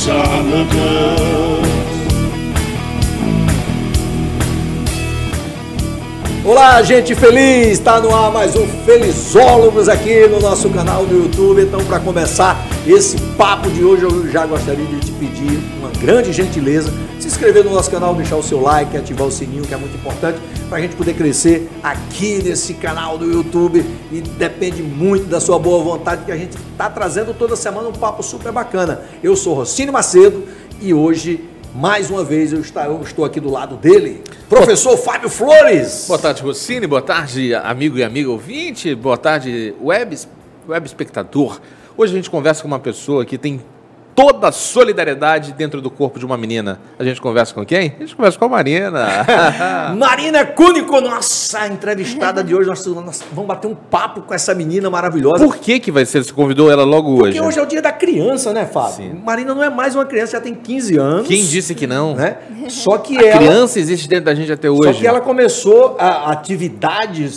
Olá, gente feliz! Está no ar mais um Felizólogos aqui no nosso canal do YouTube. Então, para começar esse papo de hoje, eu já gostaria de te pedir uma grande gentileza, se inscrever no nosso canal, deixar o seu like, ativar o sininho, que é muito importante para a gente poder crescer aqui nesse canal do YouTube, e depende muito da sua boa vontade, que a gente está trazendo toda semana um papo super bacana. Eu sou Rossini Macedo e hoje, mais uma vez, eu estou aqui do lado dele, professor Fábio Flores. Boa tarde, Rossini. Boa tarde, amigo e amiga ouvinte. Boa tarde, web espectador. Hoje a gente conversa com uma pessoa que tem toda a solidariedade dentro do corpo de uma menina. A gente conversa com quem? A gente conversa com a Marina. Marina Cúnico, nossa entrevistada de hoje. Nós vamos bater um papo com essa menina maravilhosa. Por que vai ser? Você convidou ela logo hoje? Porque hoje é o dia da criança, né, Fábio? Sim. Marina não é mais uma criança, já tem 15 anos. Quem disse que não? Né? Só que a criança existe dentro da gente até hoje. Só que ela começou a atividade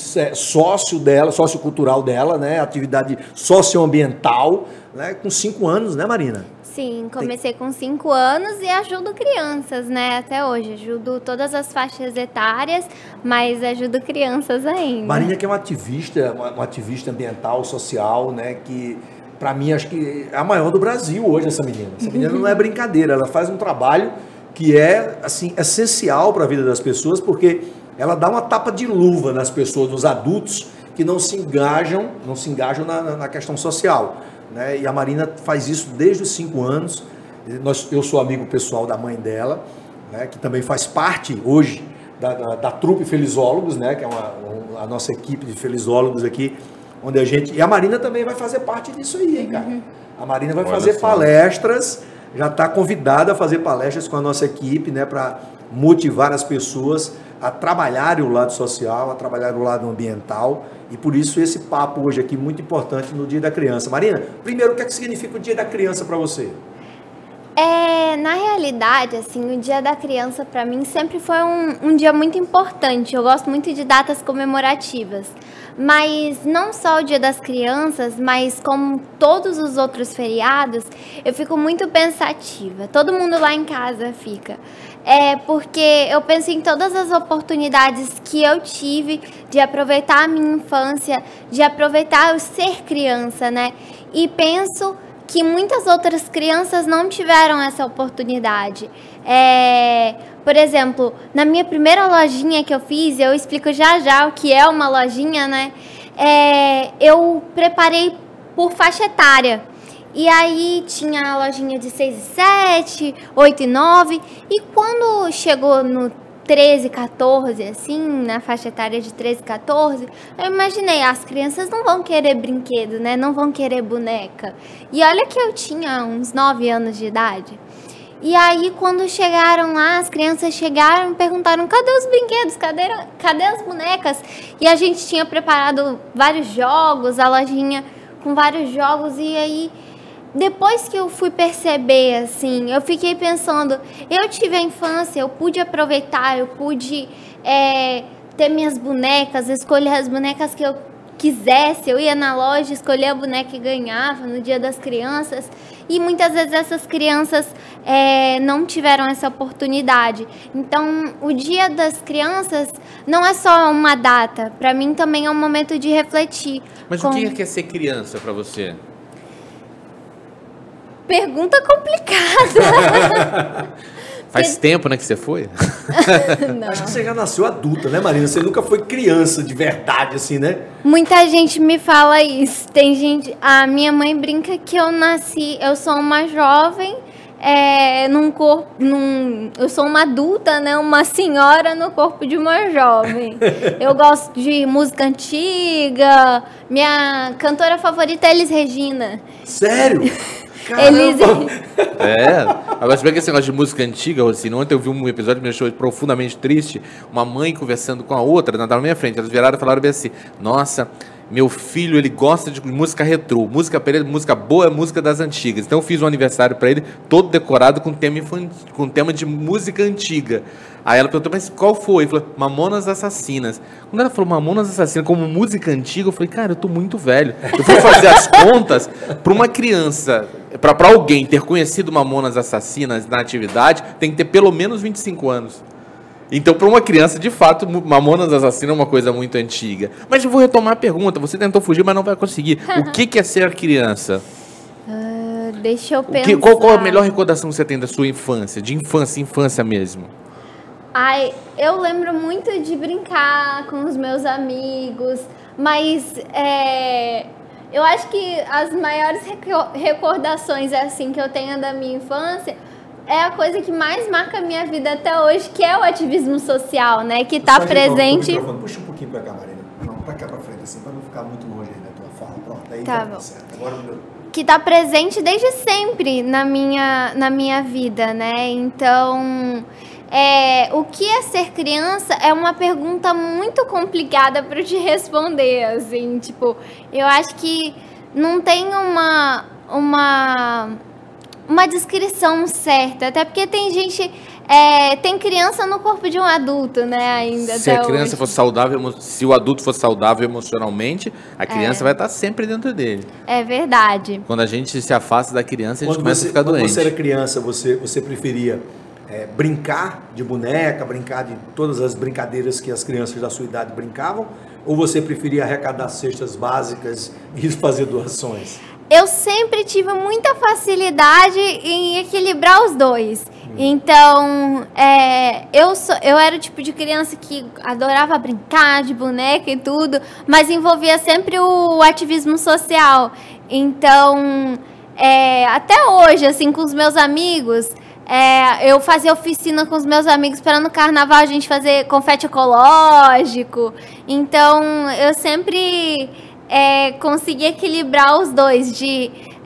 sociocultural dela, né? Atividade socioambiental, né? Com 5 anos, né, Marina? Sim, comecei com 5 anos e ajudo crianças, né, até hoje. Ajudo todas as faixas etárias, mas ajudo crianças ainda. Marina, que é uma ativista ambiental, social, né, que para mim acho que é a maior do Brasil hoje, essa menina. Essa menina não é brincadeira, ela faz um trabalho que é, assim, essencial para a vida das pessoas, porque ela dá uma tapa de luva nas pessoas, nos adultos que não se engajam na questão social. Né? E a Marina faz isso desde os 5 anos. Eu sou amigo pessoal da mãe dela, né? Que também faz parte hoje da trupe Felizólogos, né? Que é a nossa equipe de felizólogos aqui, onde e a Marina também vai fazer parte disso aí, hein, cara? A Marina vai fazer palestras, já está convidada a fazer palestras com a nossa equipe, né? Para motivar as pessoas a trabalharem o lado social, a trabalhar o lado ambiental, e por isso esse papo hoje aqui muito importante no Dia da Criança. Marina, primeiro, o que é que significa o Dia da Criança para você? Na realidade, assim, o Dia da Criança para mim sempre foi um dia muito importante. Eu gosto muito de datas comemorativas, mas não só o Dia das Crianças, mas como todos os outros feriados, eu fico muito pensativa. Todo mundo lá em casa fica. Porque eu penso em todas as oportunidades que eu tive de aproveitar a minha infância, de aproveitar o ser criança, né? E penso que muitas outras crianças não tiveram essa oportunidade. Por exemplo, na minha primeira lojinha que eu fiz, eu explico já o que é uma lojinha, né? Eu preparei por faixa etária. E aí tinha a lojinha de 6 e 7, 8 e 9, e quando chegou no 13, 14, assim, na faixa etária de 13, 14, eu imaginei, as crianças não vão querer brinquedo, né? Não vão querer boneca. E olha que eu tinha uns 9 anos de idade. E aí, quando chegaram lá, as crianças chegaram e perguntaram, cadê os brinquedos? Cadê as bonecas? E a gente tinha preparado vários jogos, a lojinha com vários jogos, e aí depois que eu fui perceber, assim, eu fiquei pensando, eu tive a infância, eu pude aproveitar, eu pude ter minhas bonecas, escolher as bonecas que eu quisesse, eu ia na loja, escolher a boneca e ganhava no Dia das Crianças, e muitas vezes essas crianças não tiveram essa oportunidade. Então, o Dia das Crianças não é só uma data, para mim também é um momento de refletir. Mas o que é ser criança para você? Pergunta complicada. Faz tempo, né, que você foi? Não. Acho que você já nasceu adulta, né, Marina? Você nunca foi criança de verdade, assim, né? Muita gente me fala isso. Tem gente... A minha mãe brinca que eu sou uma jovem, eu sou uma adulta, né? Uma senhora no corpo de uma jovem. Eu gosto de música antiga. Minha cantora favorita é Elis Regina. Sério? Agora você vê que esse negócio de música antiga, assim, ontem eu vi um episódio que me deixou profundamente triste, uma mãe conversando com a outra, na minha frente, elas viraram e falaram bem assim, nossa, meu filho, ele gosta de música retrô, música para ele, música boa é música das antigas. Então eu fiz um aniversário para ele, todo decorado com tema de música antiga. Aí ela perguntou, mas qual foi? Ele falou, Mamonas Assassinas. Quando ela falou Mamonas Assassinas como música antiga, eu falei, cara, eu tô muito velho. Eu fui fazer as contas para uma criança Pra alguém ter conhecido Mamonas Assassinas na atividade, tem que ter pelo menos 25 anos. Então, para uma criança, de fato, Mamonas Assassinas é uma coisa muito antiga. Mas eu vou retomar a pergunta. Você tentou fugir, mas não vai conseguir. O que é ser criança? Deixa eu pensar. Qual a melhor recordação que você tem da sua infância? De infância mesmo? Ai, eu lembro muito de brincar com os meus amigos, mas eu acho que as maiores recordações assim que eu tenho da minha infância é a coisa que mais marca a minha vida até hoje, que é o ativismo social, né? Que está presente... Puxa um pouquinho pra cá, Marina. Não, pra cá pra frente, assim, pra não ficar muito longe aí da tua fala. Pronto, aí tá bom. Certo. Agora que está presente desde sempre na minha vida, né? Então, o que é ser criança é uma pergunta muito complicada para eu te responder, assim, tipo, eu acho que não tem uma descrição certa, até porque tem gente, tem criança no corpo de um adulto, né, ainda. Se a criança fosse saudável, se o adulto fosse saudável emocionalmente, a criança vai estar sempre dentro dele. É verdade. Quando a gente se afasta da criança, a gente começa a ficar doente. Quando você era criança, você preferia brincar de boneca, brincar de todas as brincadeiras que as crianças da sua idade brincavam, ou você preferia arrecadar cestas básicas e fazer doações? Eu sempre tive muita facilidade em equilibrar os dois. Então, eu era o tipo de criança que adorava brincar de boneca e tudo, mas envolvia sempre o ativismo social. Então, até hoje, assim, com os meus amigos, eu fazia oficina com os meus amigos para no carnaval a gente fazer confete ecológico. Então, eu sempre... conseguir equilibrar os dois, de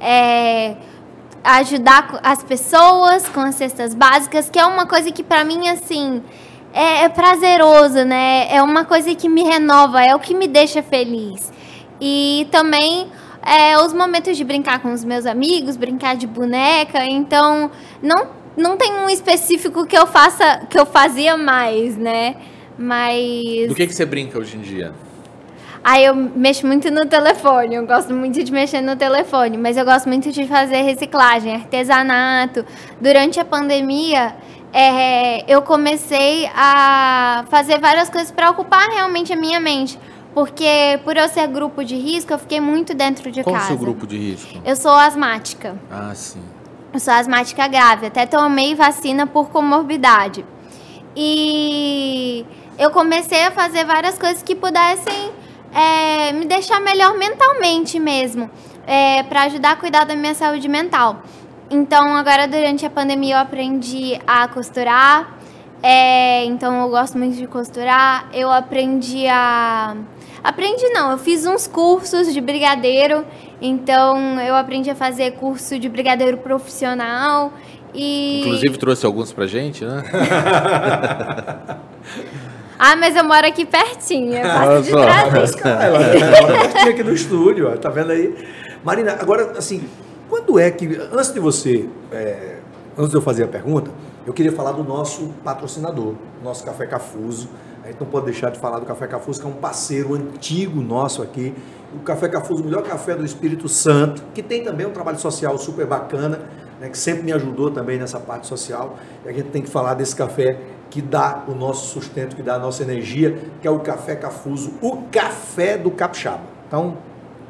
ajudar as pessoas com as cestas básicas, que é uma coisa que para mim, assim, é prazeroso, né? É uma coisa que me renova, é o que me deixa feliz. E também os momentos de brincar com os meus amigos, brincar de boneca, então não tem um específico que eu fazia mais, né? Mas... Do que você brinca hoje em dia? Eu mexo muito no telefone, eu gosto muito de mexer no telefone, mas eu gosto muito de fazer reciclagem, artesanato. Durante a pandemia, eu comecei a fazer várias coisas para ocupar realmente a minha mente, porque por eu ser grupo de risco, eu fiquei muito dentro de casa. Qual é o seu grupo de risco? Eu sou asmática. Ah, sim. Eu sou asmática grave, até tomei vacina por comorbidade. E eu comecei a fazer várias coisas que pudessem... me deixar melhor mentalmente mesmo, para ajudar a cuidar da minha saúde mental. Então, agora durante a pandemia eu aprendi a costurar, então eu gosto muito de costurar. Eu eu fiz uns cursos de brigadeiro, então eu aprendi a fazer curso de brigadeiro profissional. Inclusive trouxe alguns pra gente, né? Mas eu moro aqui pertinho, é fácil de trazer. Ela mora pertinho aqui no estúdio, ó, tá vendo aí? Marina, agora, assim, quando é que... Antes de eu fazer a pergunta, eu queria falar do nosso patrocinador, nosso Café Cafuso. A gente não pode deixar de falar do Café Cafuso, que é um parceiro antigo nosso aqui. O Café Cafuso, o melhor café do Espírito Santo, que tem também um trabalho social super bacana, né, que sempre me ajudou também nessa parte social. E a gente tem que falar desse café que dá o nosso sustento, que dá a nossa energia, que é o Café Cafuso, o café do capixaba. Então,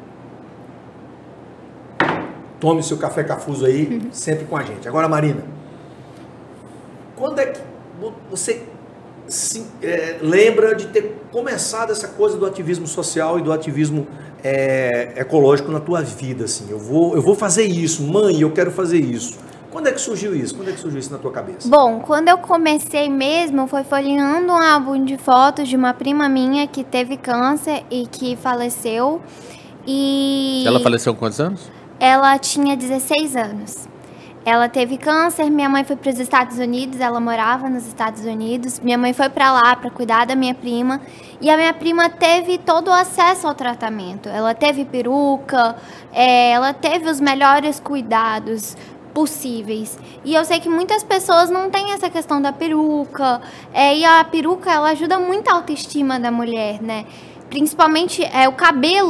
tome seu Café Cafuso aí, sempre com a gente. Agora, Marina, quando é que você lembra de ter começado essa coisa do ativismo social e do ativismo ecológico na tua vida? Assim, eu vou fazer isso, mãe, eu quero fazer isso. Quando é que surgiu isso? Quando é que surgiu isso na tua cabeça? Bom, quando eu comecei mesmo, foi folheando um álbum de fotos de uma prima minha que teve câncer e que faleceu. Ela faleceu com quantos anos? Ela tinha 16 anos. Ela teve câncer, minha mãe foi para os Estados Unidos, ela morava nos Estados Unidos. Minha mãe foi para lá para cuidar da minha prima. E a minha prima teve todo o acesso ao tratamento. Ela teve peruca, ela teve os melhores cuidados possíveis. E eu sei que muitas pessoas não têm essa questão da peruca, e a peruca, ela ajuda muito a autoestima da mulher, né? Principalmente o cabelo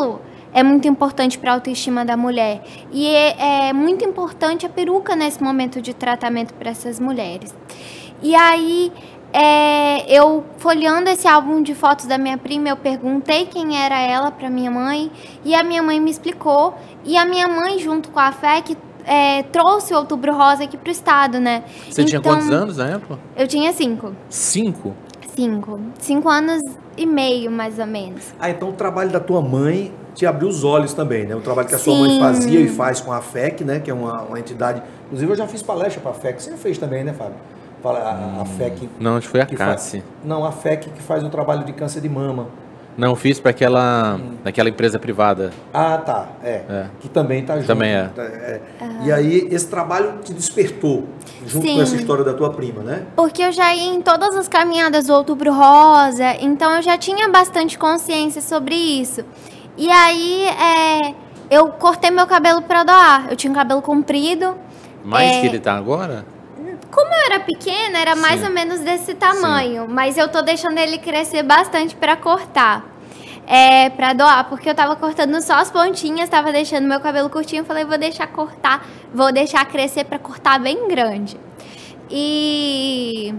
é muito importante para a autoestima da mulher. E é muito importante a peruca nesse momento de tratamento para essas mulheres. E aí, eu folheando esse álbum de fotos da minha prima, eu perguntei quem era ela para minha mãe, e a minha mãe me explicou. E a minha mãe, junto com a FEC, trouxe o Outubro Rosa aqui pro estado, né? Você tinha quantos anos na época? Eu tinha 5. 5? 5 anos e meio, mais ou menos. Então o trabalho da tua mãe te abriu os olhos também, né? O trabalho que a sua mãe fazia e faz com a FEC, né? Que é uma entidade... Inclusive, eu já fiz palestra para a FEC. Você fez também, né, Fábio? A FEC... Não, acho que foi a Cassi. Não, a FEC que faz o trabalho de câncer de mama. Não, fiz para daquela empresa privada. Ah, tá. Que também tá junto. Também é. E aí, esse trabalho te despertou, junto com essa história da tua prima, né? Porque eu já ia em todas as caminhadas do Outubro Rosa, então eu já tinha bastante consciência sobre isso. E aí, eu cortei meu cabelo para doar. Eu tinha um cabelo comprido. Mais que ele tá agora? Como eu era pequena, era mais ou menos desse tamanho. Sim. Mas eu tô deixando ele crescer bastante para cortar. Pra doar, porque eu tava cortando só as pontinhas, tava deixando meu cabelo curtinho. Eu falei, vou deixar crescer para cortar bem grande. E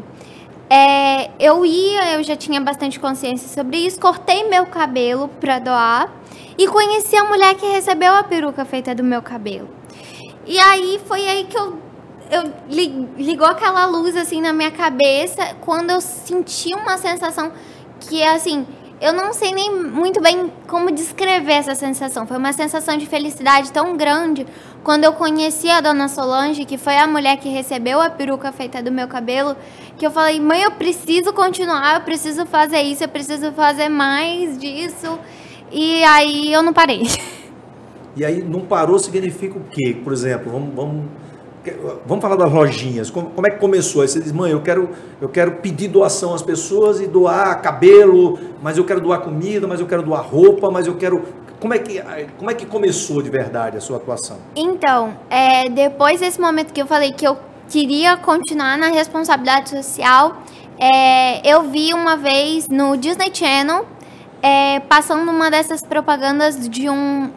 eu já tinha bastante consciência sobre isso. Cortei meu cabelo para doar. E conheci a mulher que recebeu a peruca feita do meu cabelo. E aí, foi aí que ligou aquela luz assim na minha cabeça, quando eu senti uma sensação que, assim, eu não sei nem muito bem como descrever essa sensação. Foi uma sensação de felicidade tão grande quando eu conheci a dona Solange, que foi a mulher que recebeu a peruca feita do meu cabelo, que eu falei, mãe, eu preciso continuar, eu preciso fazer isso, eu preciso fazer mais disso. E aí eu não parei. E aí não parou significa o quê? Por exemplo, vamos falar das lojinhas. Como é que começou? Aí você diz, mãe, eu quero pedir doação às pessoas e doar cabelo, mas eu quero doar comida, mas eu quero doar roupa, mas eu quero... Como é que começou de verdade a sua atuação? Então, depois desse momento que eu falei que eu queria continuar na responsabilidade social, eu vi uma vez no Disney Channel, passando uma dessas propagandas de um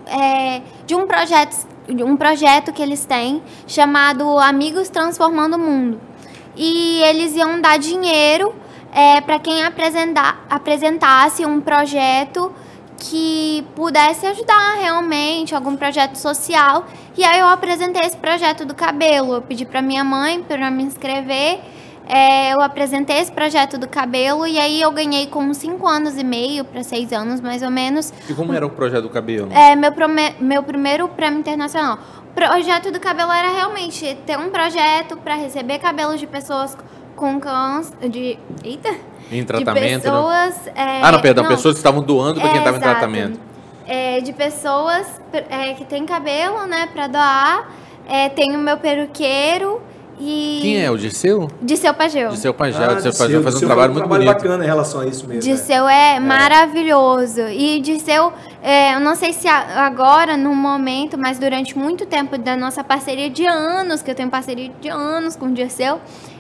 projeto que eles têm, chamado Amigos Transformando o Mundo. E eles iam dar dinheiro para quem apresentasse um projeto que pudesse ajudar realmente, algum projeto social. E aí eu apresentei esse projeto do cabelo. Eu pedi para minha mãe para me inscrever. Eu apresentei esse projeto do cabelo e aí eu ganhei com 5 anos e meio para 6 anos, mais ou menos. E como era o projeto do cabelo? Meu primeiro prêmio internacional. O projeto do cabelo era realmente ter um projeto para receber cabelos de pessoas com câncer, em tratamento, de pessoas... pessoas que estavam doando para quem estava em tratamento. De pessoas que têm cabelo, né, para doar. Tem o meu peruqueiro. Quem é? O Dirceu? Dirceu Pageu. Dirceu Pageu faz um trabalho muito bonito. Bacana em relação a isso mesmo. Dirceu é maravilhoso. E Dirceu, eu não sei se agora, no momento, mas durante muito tempo da nossa parceria de anos, que eu tenho parceria de anos com o Dirceu,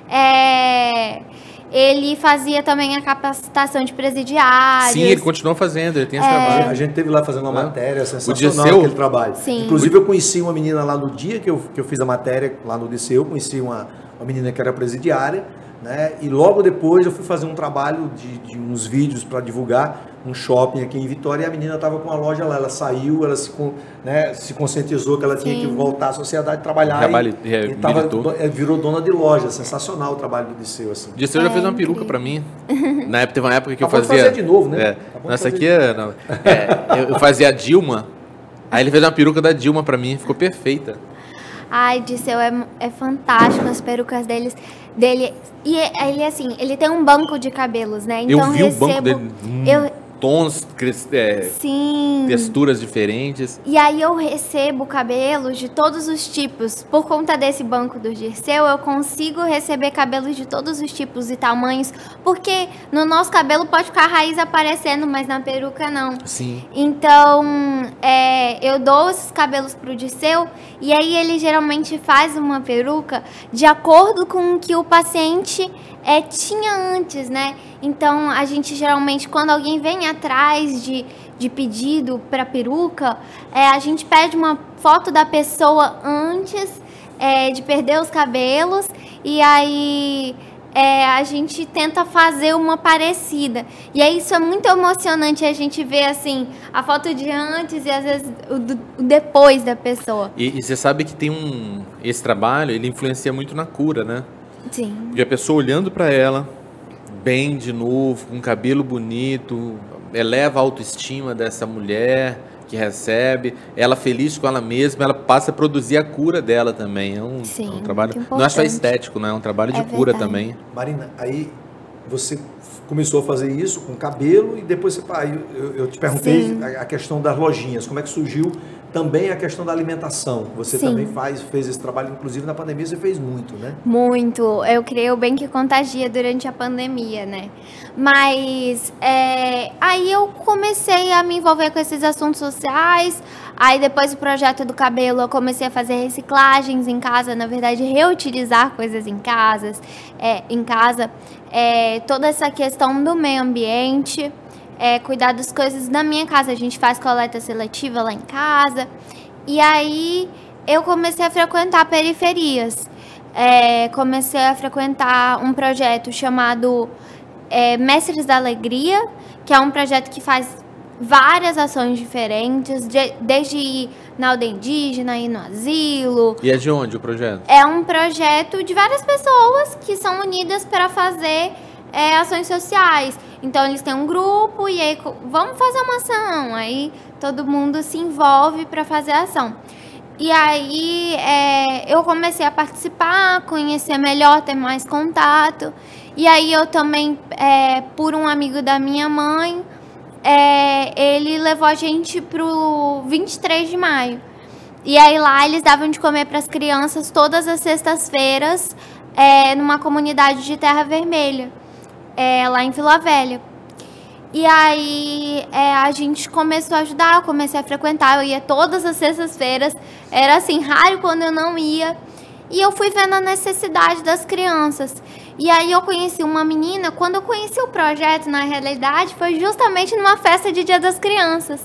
ele fazia também a capacitação de presidiários. Sim, ele continuou fazendo, ele tem esse trabalho. A gente teve lá fazendo uma matéria sensacional, Dirceu, aquele trabalho. Sim. Inclusive eu conheci uma menina lá no dia que eu fiz a matéria lá no Dirceu, conheci uma menina que era presidiária, né? E logo depois eu fui fazer um trabalho de uns vídeos para divulgar um shopping aqui em Vitória, e a menina estava com a loja lá, ela saiu, ela se conscientizou que ela tinha que voltar à sociedade, trabalhar e virou dona de loja. Sensacional o trabalho do Dirceu, assim. Dirceu já fez uma peruca para mim. Na época, teve uma época que eu fazia... fazer de novo, né? Nessa aqui, eu fazia a Dilma, aí ele fez uma peruca da Dilma para mim, ficou perfeita. Ai, Dirceu é fantástico, as perucas dele. E ele, assim, ele tem um banco de cabelos, né? Então, eu vi o banco dele. Tons, sim, texturas diferentes. E aí eu recebo cabelos de todos os tipos. Por conta desse banco do Dirceu, eu consigo receber cabelos de todos os tipos e tamanhos. Porque no nosso cabelo pode ficar a raiz aparecendo, mas na peruca não. Sim. Então, eu dou esses cabelos pro Dirceu e aí ele geralmente faz uma peruca de acordo com o que o paciente tinha antes, né? Então, a gente geralmente, quando alguém vem atrás de de pedido para peruca, a gente pede uma foto da pessoa antes de perder os cabelos, e aí a gente tenta fazer uma parecida. E aí isso é muito emocionante, a gente ver assim, a foto de antes e às vezes o depois da pessoa. E você sabe que tem esse trabalho, ele influencia muito na cura, né? Sim. Porque a pessoa olhando para ela, bem de novo, com cabelo bonito, eleva a autoestima dessa mulher que recebe, ela feliz com ela mesma, ela passa a produzir a cura dela também. É um trabalho, não é só estético, né? É um trabalho de cura também. Marina, aí você começou a fazer isso com cabelo e depois eu te perguntei a questão das lojinhas, como é que surgiu também a questão da alimentação. Você também fez esse trabalho, inclusive na pandemia você fez muito, né? Muito. Eu criei o Bem que Contagia durante a pandemia, né? Mas aí eu comecei a me envolver com esses assuntos sociais. Aí depois do projeto do cabelo eu comecei a fazer reciclagens em casa, na verdade reutilizar coisas em casa, toda essa questão do meio ambiente. Cuidar das coisas da minha casa. A gente faz coleta seletiva lá em casa. E aí eu comecei a frequentar periferias. Comecei a frequentar um projeto chamado Mestres da Alegria, que é um projeto que faz várias ações diferentes, desde ir na aldeia indígena, ir no asilo. E é de onde o projeto? É um projeto de várias pessoas que são unidas para fazer ações sociais. Então eles têm um grupo e aí vamos fazer uma ação. Aí todo mundo se envolve para fazer a ação. E aí eu comecei a participar, conhecer melhor, ter mais contato. E aí eu também, por um amigo da minha mãe, ele levou a gente pro 23 de maio. E aí lá eles davam de comer para as crianças todas as sextas-feiras, numa comunidade de Terra Vermelha. Lá em Vila Velha. E aí a gente começou a ajudar, eu comecei a frequentar, eu ia todas as sextas-feiras, era assim, raro quando eu não ia, e eu fui vendo a necessidade das crianças. E aí eu conheci uma menina, quando eu conheci o projeto, na realidade, foi justamente numa festa de Dia das Crianças.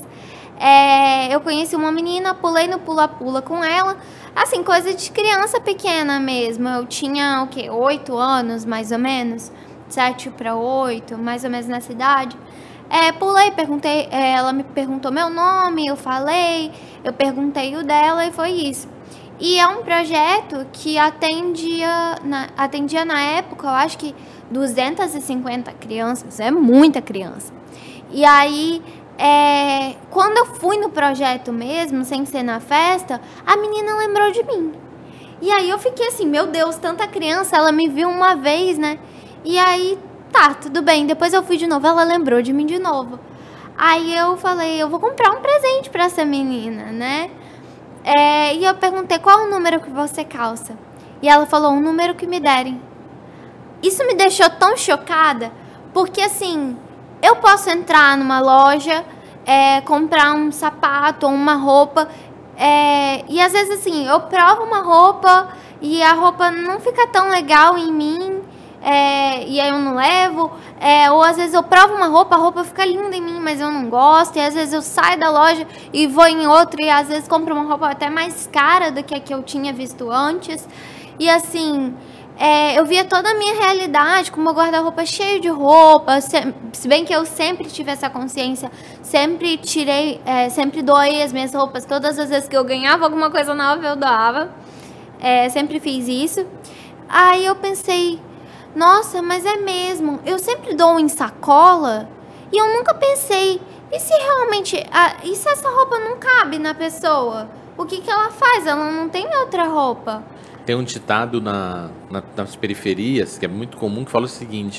Eu conheci uma menina, pulei no pula-pula com ela, assim, coisa de criança pequena mesmo, eu tinha, 8 anos, mais ou menos, 7 para 8, mais ou menos nessa idade. Pulei, perguntei, ela me perguntou meu nome, eu falei, eu perguntei o dela e foi isso. E é um projeto que atendia na época, eu acho que 250 crianças, é muita criança. E aí, quando eu fui no projeto mesmo, sem ser na festa, a menina lembrou de mim. E aí eu fiquei assim, meu Deus, tanta criança, ela me viu uma vez, né? E aí, tudo bem. Depois eu fui de novo, ela lembrou de mim de novo. Aí eu falei, eu vou comprar um presente pra essa menina, né? E eu perguntei, qual o número que você calça? E ela falou, um número que me derem. Isso me deixou tão chocada, porque assim, eu posso entrar numa loja, comprar um sapato ou uma roupa, e às vezes assim, eu provo uma roupa e a roupa não fica tão legal em mim, e aí eu não levo, ou às vezes eu provo uma roupa, a roupa fica linda em mim, mas eu não gosto, e às vezes eu saio da loja e vou em outra, e às vezes compro uma roupa até mais cara do que a que eu tinha visto antes, e assim, eu via toda a minha realidade, com o meu guarda-roupa cheio de roupa, se bem que eu sempre tive essa consciência, sempre doei as minhas roupas, todas as vezes que eu ganhava alguma coisa nova eu doava, sempre fiz isso. Aí eu pensei, nossa, mas é mesmo, eu sempre dou em sacola e eu nunca pensei, e se realmente, e se essa roupa não cabe na pessoa? O que ela faz? Ela não tem outra roupa. Tem um ditado nas periferias, que é muito comum, que fala o seguinte,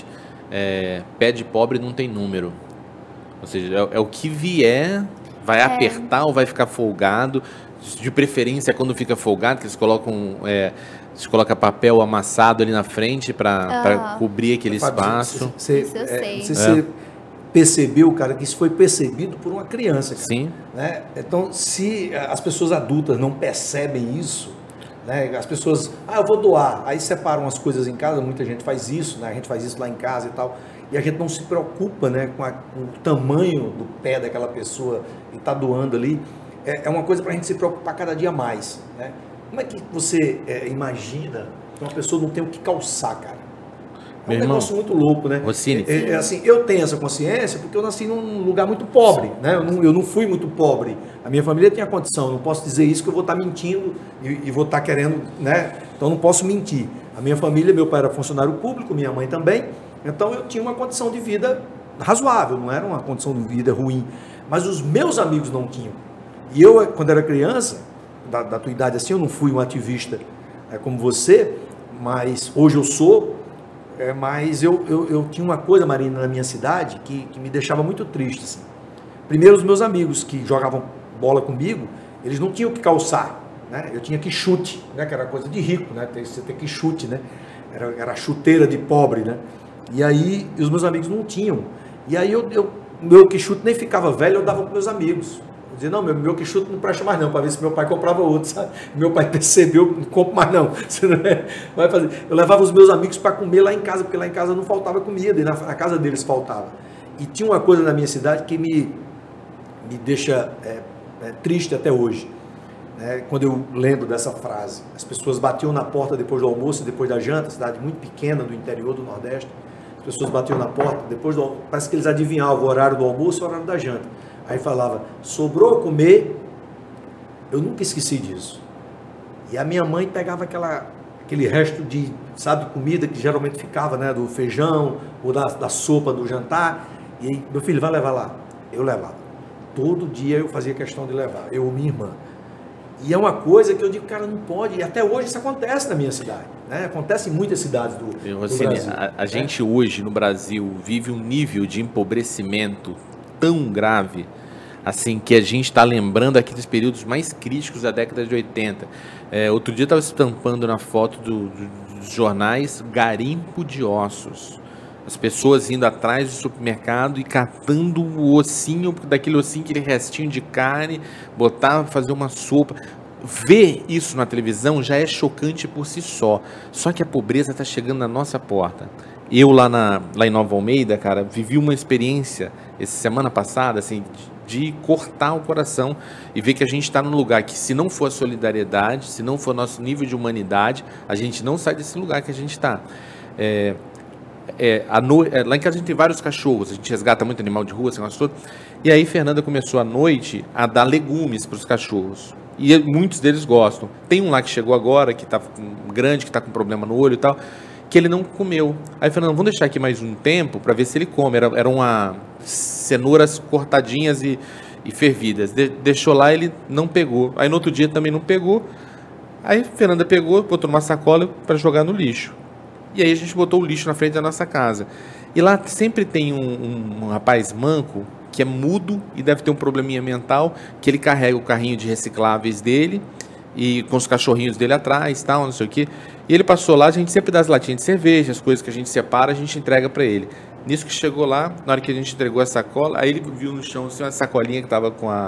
pé de pobre não tem número. Ou seja, é o que vier, vai apertar ou vai ficar folgado, de preferência quando fica folgado, que eles colocam... Você coloca papel amassado ali na frente para cobrir aquele espaço. Isso eu sei. Não sei se você percebeu, cara, que isso foi percebido por uma criança. Cara, sim. Né? Então, se as pessoas adultas não percebem isso, né? As pessoas, eu vou doar, aí separam as coisas em casa, muita gente faz isso, né? A gente faz isso lá em casa e tal. e a gente não se preocupa, né, com o tamanho do pé daquela pessoa que está doando ali, é uma coisa para a gente se preocupar cada dia mais, né? Como é que você imagina que uma pessoa não tem o que calçar, cara? É um negócio muito louco, né? Rossini. Assim, eu tenho essa consciência porque eu nasci num lugar muito pobre, né? Eu não fui muito pobre. A minha família tinha condição. Não posso dizer isso que eu vou estar mentindo e vou estar querendo, né? Então não posso mentir. A minha família, meu pai era funcionário público, minha mãe também. Então eu tinha uma condição de vida razoável, não era uma condição de vida ruim. Mas os meus amigos não tinham. E eu, quando era criança, da tua idade assim, eu não fui um ativista como você, mas hoje eu sou. Mas eu tinha uma coisa, Marina, na minha cidade que me deixava muito triste. Assim. Primeiro, os meus amigos que jogavam bola comigo, eles não tinham que calçar, né? Eu tinha que chute, né? Que era coisa de rico, né? Você tem que chute, né? Era chuteira de pobre, né? E aí, os meus amigos não tinham. E aí, meu que chute nem ficava velho, eu dava para meus amigos. Eu dizia, não, meu que chute não presta mais não, para ver se meu pai comprava outro, sabe? Meu pai percebeu, não compro mais não. Você não vai fazer. Eu levava os meus amigos para comer lá em casa, porque lá em casa não faltava comida, e na casa deles faltava. E tinha uma coisa na minha cidade que me deixa triste até hoje. Né? Quando eu lembro dessa frase, as pessoas batiam na porta depois do almoço, depois da janta, cidade muito pequena do interior do Nordeste, as pessoas batiam na porta, parece que eles adivinhavam o horário do almoço e o horário da janta. Aí falava, sobrou comer, eu nunca esqueci disso. E a minha mãe pegava aquele resto de, sabe, comida que geralmente ficava, né, do feijão ou da sopa do jantar, e aí, meu filho, vai levar lá. Eu levava. Todo dia eu fazia questão de levar, eu ou minha irmã. E é uma coisa que eu digo, cara, não pode, e até hoje isso acontece na minha cidade, né? Acontece em muitas cidades do Brasil. A gente hoje no Brasil vive um nível de empobrecimento tão grave, assim, que a gente está lembrando aqueles períodos mais críticos da década de 80. Outro dia eu estava estampando na foto dos jornais garimpo de ossos. As pessoas indo atrás do supermercado e catando o ossinho, daquele ossinho, aquele restinho de carne, botar, fazer uma sopa. Ver isso na televisão já é chocante por si só. Só que a pobreza está chegando na nossa porta. Eu lá em Nova Almeida, cara, vivi uma experiência essa semana passada, assim, de cortar o coração e ver que a gente está num lugar que, se não for a solidariedade, se não for nosso nível de humanidade, a gente não sai desse lugar que a gente está. Lá em casa a gente tem vários cachorros, a gente resgata muito animal de rua, esse negócio todo. E aí Fernanda começou à noite a dar legumes para os cachorros. E muitos deles gostam. Tem um lá que chegou agora, que está grande, que está com problema no olho e tal, que ele não comeu. Aí Fernanda, vamos deixar aqui mais um tempo para ver se ele come. Eram cenouras cortadinhas e fervidas. Deixou lá, ele não pegou. Aí no outro dia também não pegou. Aí Fernanda pegou, botou numa sacola para jogar no lixo. E aí a gente botou o lixo na frente da nossa casa. E lá sempre tem um rapaz manco, que é mudo e deve ter um probleminha mental, que ele carrega o carrinho de recicláveis dele, e com os cachorrinhos dele atrás, tal, não sei o quê. E ele passou lá, a gente sempre dá as latinhas de cerveja, as coisas que a gente separa, a gente entrega para ele. Nisso que chegou lá, na hora que a gente entregou a sacola, aí ele viu no chão assim, uma sacolinha que estava com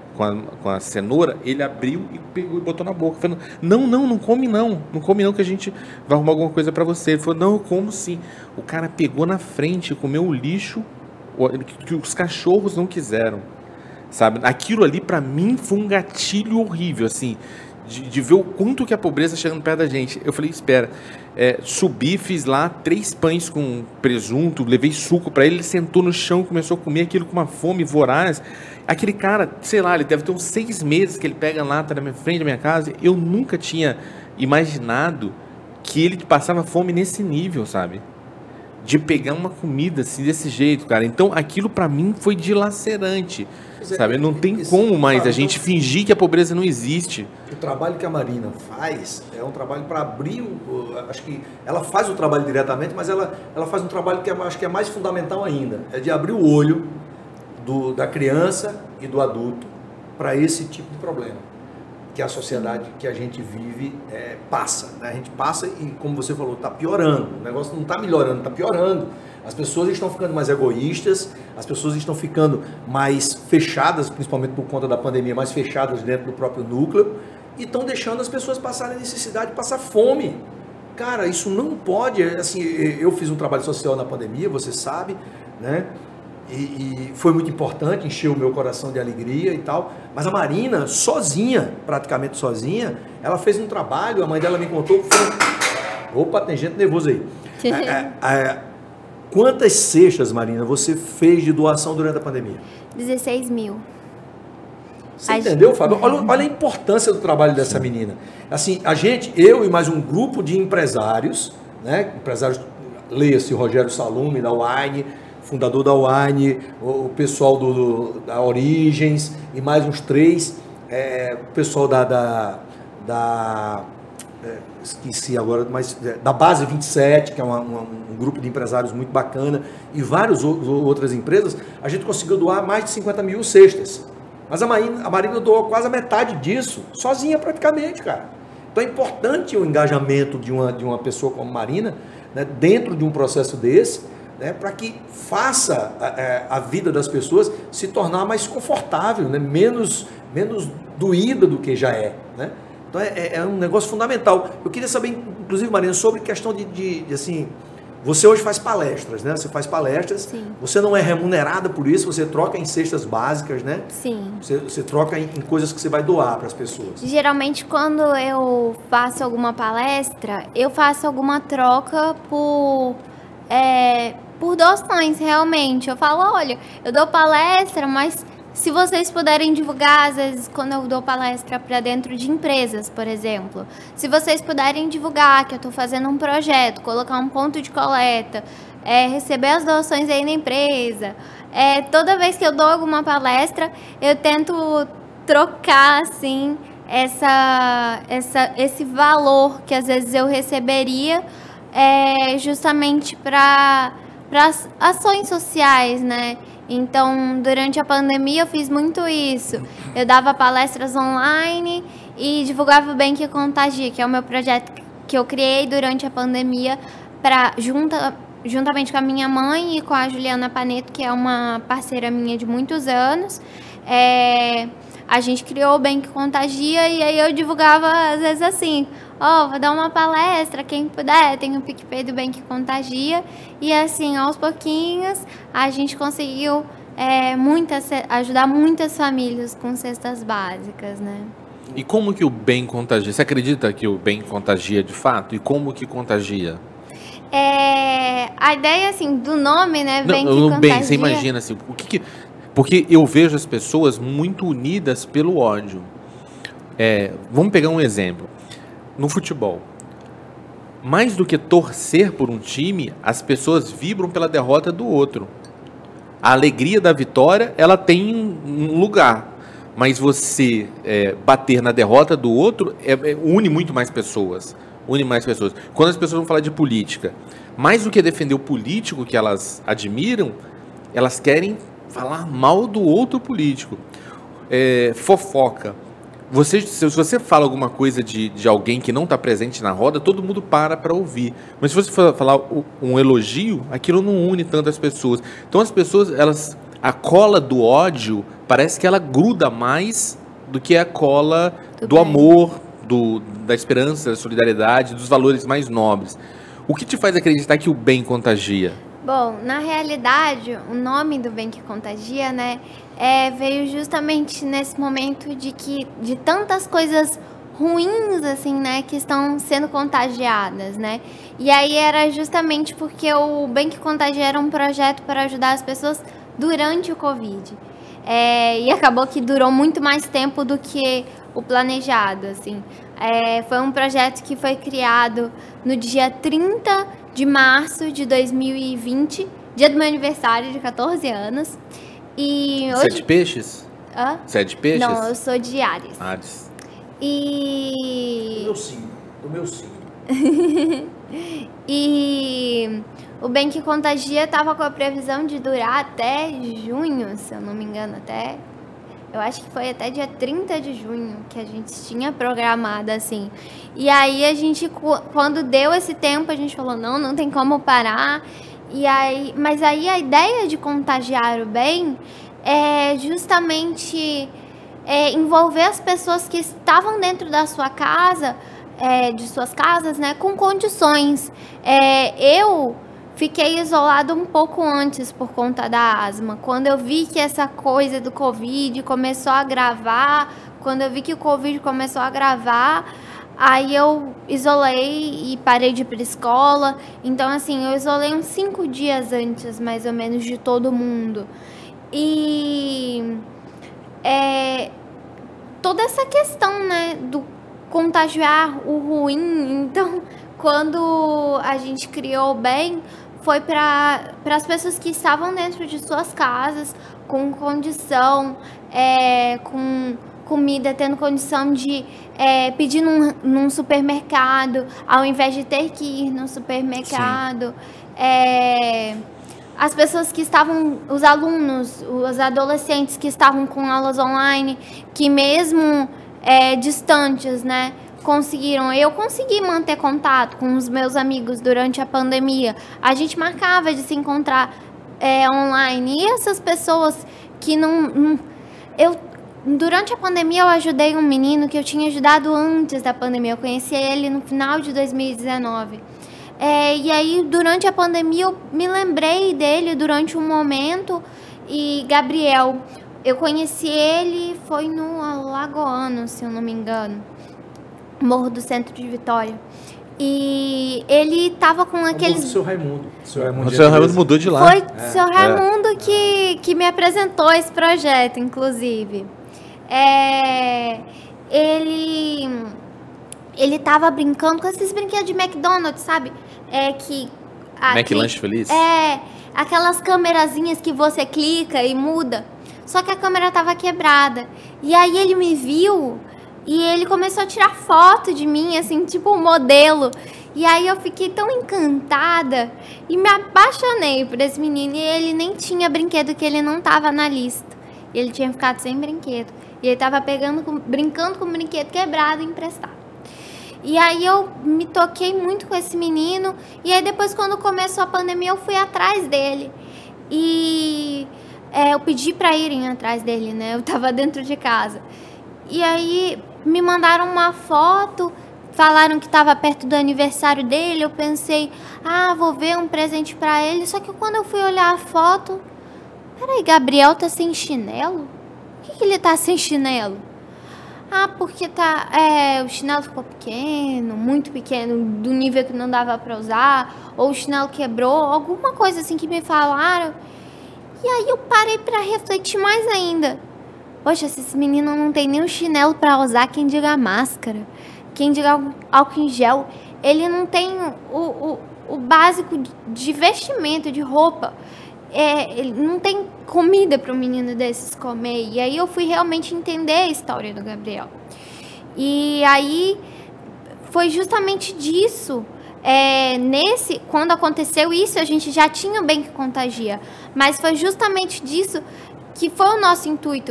a cenoura, ele abriu e pegou e botou na boca, falando, não come não que a gente vai arrumar alguma coisa para você. Ele falou, não, eu como sim. O cara pegou na frente, comeu o lixo que os cachorros não quiseram, sabe? Aquilo ali para mim foi um gatilho horrível, assim, de ver o quanto que a pobreza está chegando perto da gente. Eu falei, espera, subi, fiz lá 3 pães com presunto, levei suco para ele, ele sentou no chão, começou a comer aquilo com uma fome voraz. Aquele cara, sei lá, ele deve ter uns 6 meses que ele pega lá, tá na minha frente da minha casa. Eu nunca tinha imaginado que ele passava fome nesse nível, sabe? De pegar uma comida assim, desse jeito, cara. Então, aquilo pra mim foi dilacerante, sabe? Não tem como mais a gente fingir que a pobreza não existe. O trabalho que a Marina faz é um trabalho para abrir, acho que ela faz o trabalho diretamente, mas ela faz um trabalho que acho que é mais fundamental ainda, é de abrir o olho da criança e do adulto para esse tipo de problema que a sociedade que a gente vive passa, né? A gente passa e, como você falou, está piorando, o negócio não está melhorando, está piorando. As pessoas estão ficando mais egoístas, as pessoas estão ficando mais fechadas, principalmente por conta da pandemia, mais fechadas dentro do próprio núcleo, e estão deixando as pessoas passarem necessidade, passar fome. cara, isso não pode, assim, eu fiz um trabalho social na pandemia, você sabe, né? E foi muito importante, encheu o meu coração de alegria e tal, mas a Marina, sozinha, praticamente sozinha, ela fez um trabalho, a mãe dela me contou, opa, tem gente nervosa aí. Quantas cestas, Marina, você fez de doação durante a pandemia? 16 mil. Você entendeu, Fábio? Olha a importância do trabalho dessa menina. Assim, eu e mais um grupo de empresários, né? Empresários, leia-se Rogério Salume, da Wine, fundador da Wine, o pessoal da Origens, e mais uns 3, o pessoal esqueci agora, mas da Base 27, que é um grupo de empresários muito bacana, e várias outras empresas, a gente conseguiu doar mais de 50 mil cestas. Mas a Marina doou quase a metade disso, sozinha praticamente, cara. Então é importante o engajamento de uma pessoa como a Marina, né, dentro de um processo desse, né, para que faça a vida das pessoas se tornar mais confortável, né, menos doída do que já é, né? Então é um negócio fundamental. Eu queria saber, inclusive, Marina, sobre questão de assim, você hoje faz palestras, né? Você faz palestras, Sim. Você não é remunerada por isso, você troca em cestas básicas, né? Sim. Você troca em coisas que você vai doar para as pessoas. Geralmente, quando eu faço alguma palestra, eu faço alguma troca por doações, realmente. Eu falo, olha, eu dou palestra, mas se vocês puderem divulgar, às vezes, quando eu dou palestra para dentro de empresas, por exemplo, se vocês puderem divulgar que eu estou fazendo um projeto, colocar um ponto de coleta, receber as doações aí na empresa, toda vez que eu dou alguma palestra, eu tento trocar, assim, esse valor que às vezes eu receberia justamente para ações sociais, né? Então, durante a pandemia eu fiz muito isso. Eu dava palestras online e divulgava o Bem que Contagia, que é o meu projeto que eu criei durante a pandemia juntamente com a minha mãe e com a Juliana Paneto, que é uma parceira minha de muitos anos. A gente criou o Bem que Contagia e aí eu divulgava às vezes assim, vou dar uma palestra, quem puder, tem o PicPay do Bem que Contagia. E assim, aos pouquinhos, a gente conseguiu ajudar muitas famílias com cestas básicas, né? E como que o bem contagia? Você acredita que o bem contagia de fato? E como que contagia? A ideia, assim, do nome, né? Bem que contagia. contagia. Você imagina assim, porque eu vejo as pessoas muito unidas pelo ódio. Vamos pegar um exemplo. No futebol, mais do que torcer por um time, as pessoas vibram pela derrota do outro. A alegria da vitória, ela tem um lugar, mas você bater na derrota do outro une muito mais pessoas. Quando as pessoas vão falar de política, mais do que defender o político que elas admiram, elas querem falar mal do outro político. Fofoca. Se você fala alguma coisa de alguém que não está presente na roda, todo mundo para ouvir. Mas se você for falar um elogio, aquilo não une tanto as pessoas. Então as pessoas, a cola do ódio, parece que ela gruda mais do que a cola do amor, da esperança, da solidariedade, dos valores mais nobres. O que te faz acreditar que o bem contagia? Bom, na realidade, o nome do Bem que Contagia, né, veio justamente nesse momento de tantas coisas ruins, assim, né, que estão sendo contagiadas, né, e aí era justamente porque o Bem que Contagia era um projeto para ajudar as pessoas durante o Covid, e acabou que durou muito mais tempo do que o planejado, assim. Foi um projeto que foi criado no dia 30 de março de 2020, dia do meu aniversário de 14 anos. E hoje... Você é de peixes? Hã? Você é de peixes? Não, eu sou de Áries. Áries. E... Do meu signo. E o Bem que Contagia estava com a previsão de durar até junho, se eu não me engano, eu acho que foi até dia 30 de junho que a gente tinha programado, assim. E aí a gente, quando deu esse tempo, a gente falou, não tem como parar. Mas aí a ideia de contagiar o bem é justamente envolver as pessoas que estavam dentro da sua casa de suas casas, né, com condições. Eu fiquei isolada um pouco antes por conta da asma. Quando eu vi que essa coisa do Covid começou a agravar, aí eu isolei e parei de ir para escola. Então, assim, eu isolei uns 5 dias antes, mais ou menos, de todo mundo. E toda essa questão, né, do contagiar o ruim. Então, quando a gente criou o Bem, foi para as pessoas que estavam dentro de suas casas, com condição, com comida, tendo condição de pedir num supermercado, ao invés de ter que ir no supermercado. As pessoas que estavam, os alunos, os adolescentes que estavam com aulas online, que mesmo distantes, né, eu consegui manter contato com os meus amigos durante a pandemia. A gente marcava de se encontrar online. E essas pessoas que durante a pandemia eu ajudei um menino que eu tinha ajudado antes da pandemia. Eu conheci ele no final de 2019. E aí, durante a pandemia, eu me lembrei dele durante um momento. E Gabriel, eu conheci ele, foi no Alagoano, se eu não me engano. Morro do Centro de Vitória. E ele tava com aqueles... O seu Raimundo. O seu Raimundo mudou de lá. Foi o seu Raimundo que me apresentou esse projeto, inclusive. Ele tava brincando com esses brinquedos de McDonald's, sabe? McLanche Feliz? Aquelas câmerazinhas que você clica e muda. Só que a câmera tava quebrada. E aí ele me viu e ele começou a tirar foto de mim, assim, tipo um modelo. E aí eu fiquei tão encantada e me apaixonei por esse menino. E ele nem tinha brinquedo, que ele não tava na lista. Ele tinha ficado sem brinquedo. E ele tava brincando com um brinquedo quebrado e emprestado. E aí eu me toquei muito com esse menino. E aí depois, quando começou a pandemia, eu fui atrás dele. E eu pedi pra irem atrás dele, né? Eu tava dentro de casa. E aí me mandaram uma foto, falaram que tava perto do aniversário dele. Eu pensei, vou ver um presente pra ele. Só que quando eu fui olhar a foto, peraí, Gabriel tá sem chinelo? Por que ele tá sem chinelo? Porque o chinelo ficou pequeno, muito pequeno, do nível que não dava pra usar, ou o chinelo quebrou, alguma coisa assim que me falaram. E aí eu parei pra refletir mais ainda. Poxa, se esse menino não tem nem um chinelo pra usar, quem diga máscara, quem diga álcool em gel, ele não tem o básico de vestimento, de roupa. Ele não tem comida para um menino desses comer. E aí eu fui realmente entender a história do Gabriel. E aí foi justamente disso. Quando aconteceu isso, a gente já tinha o Bem que Contagia. Mas foi justamente disso que foi o nosso intuito.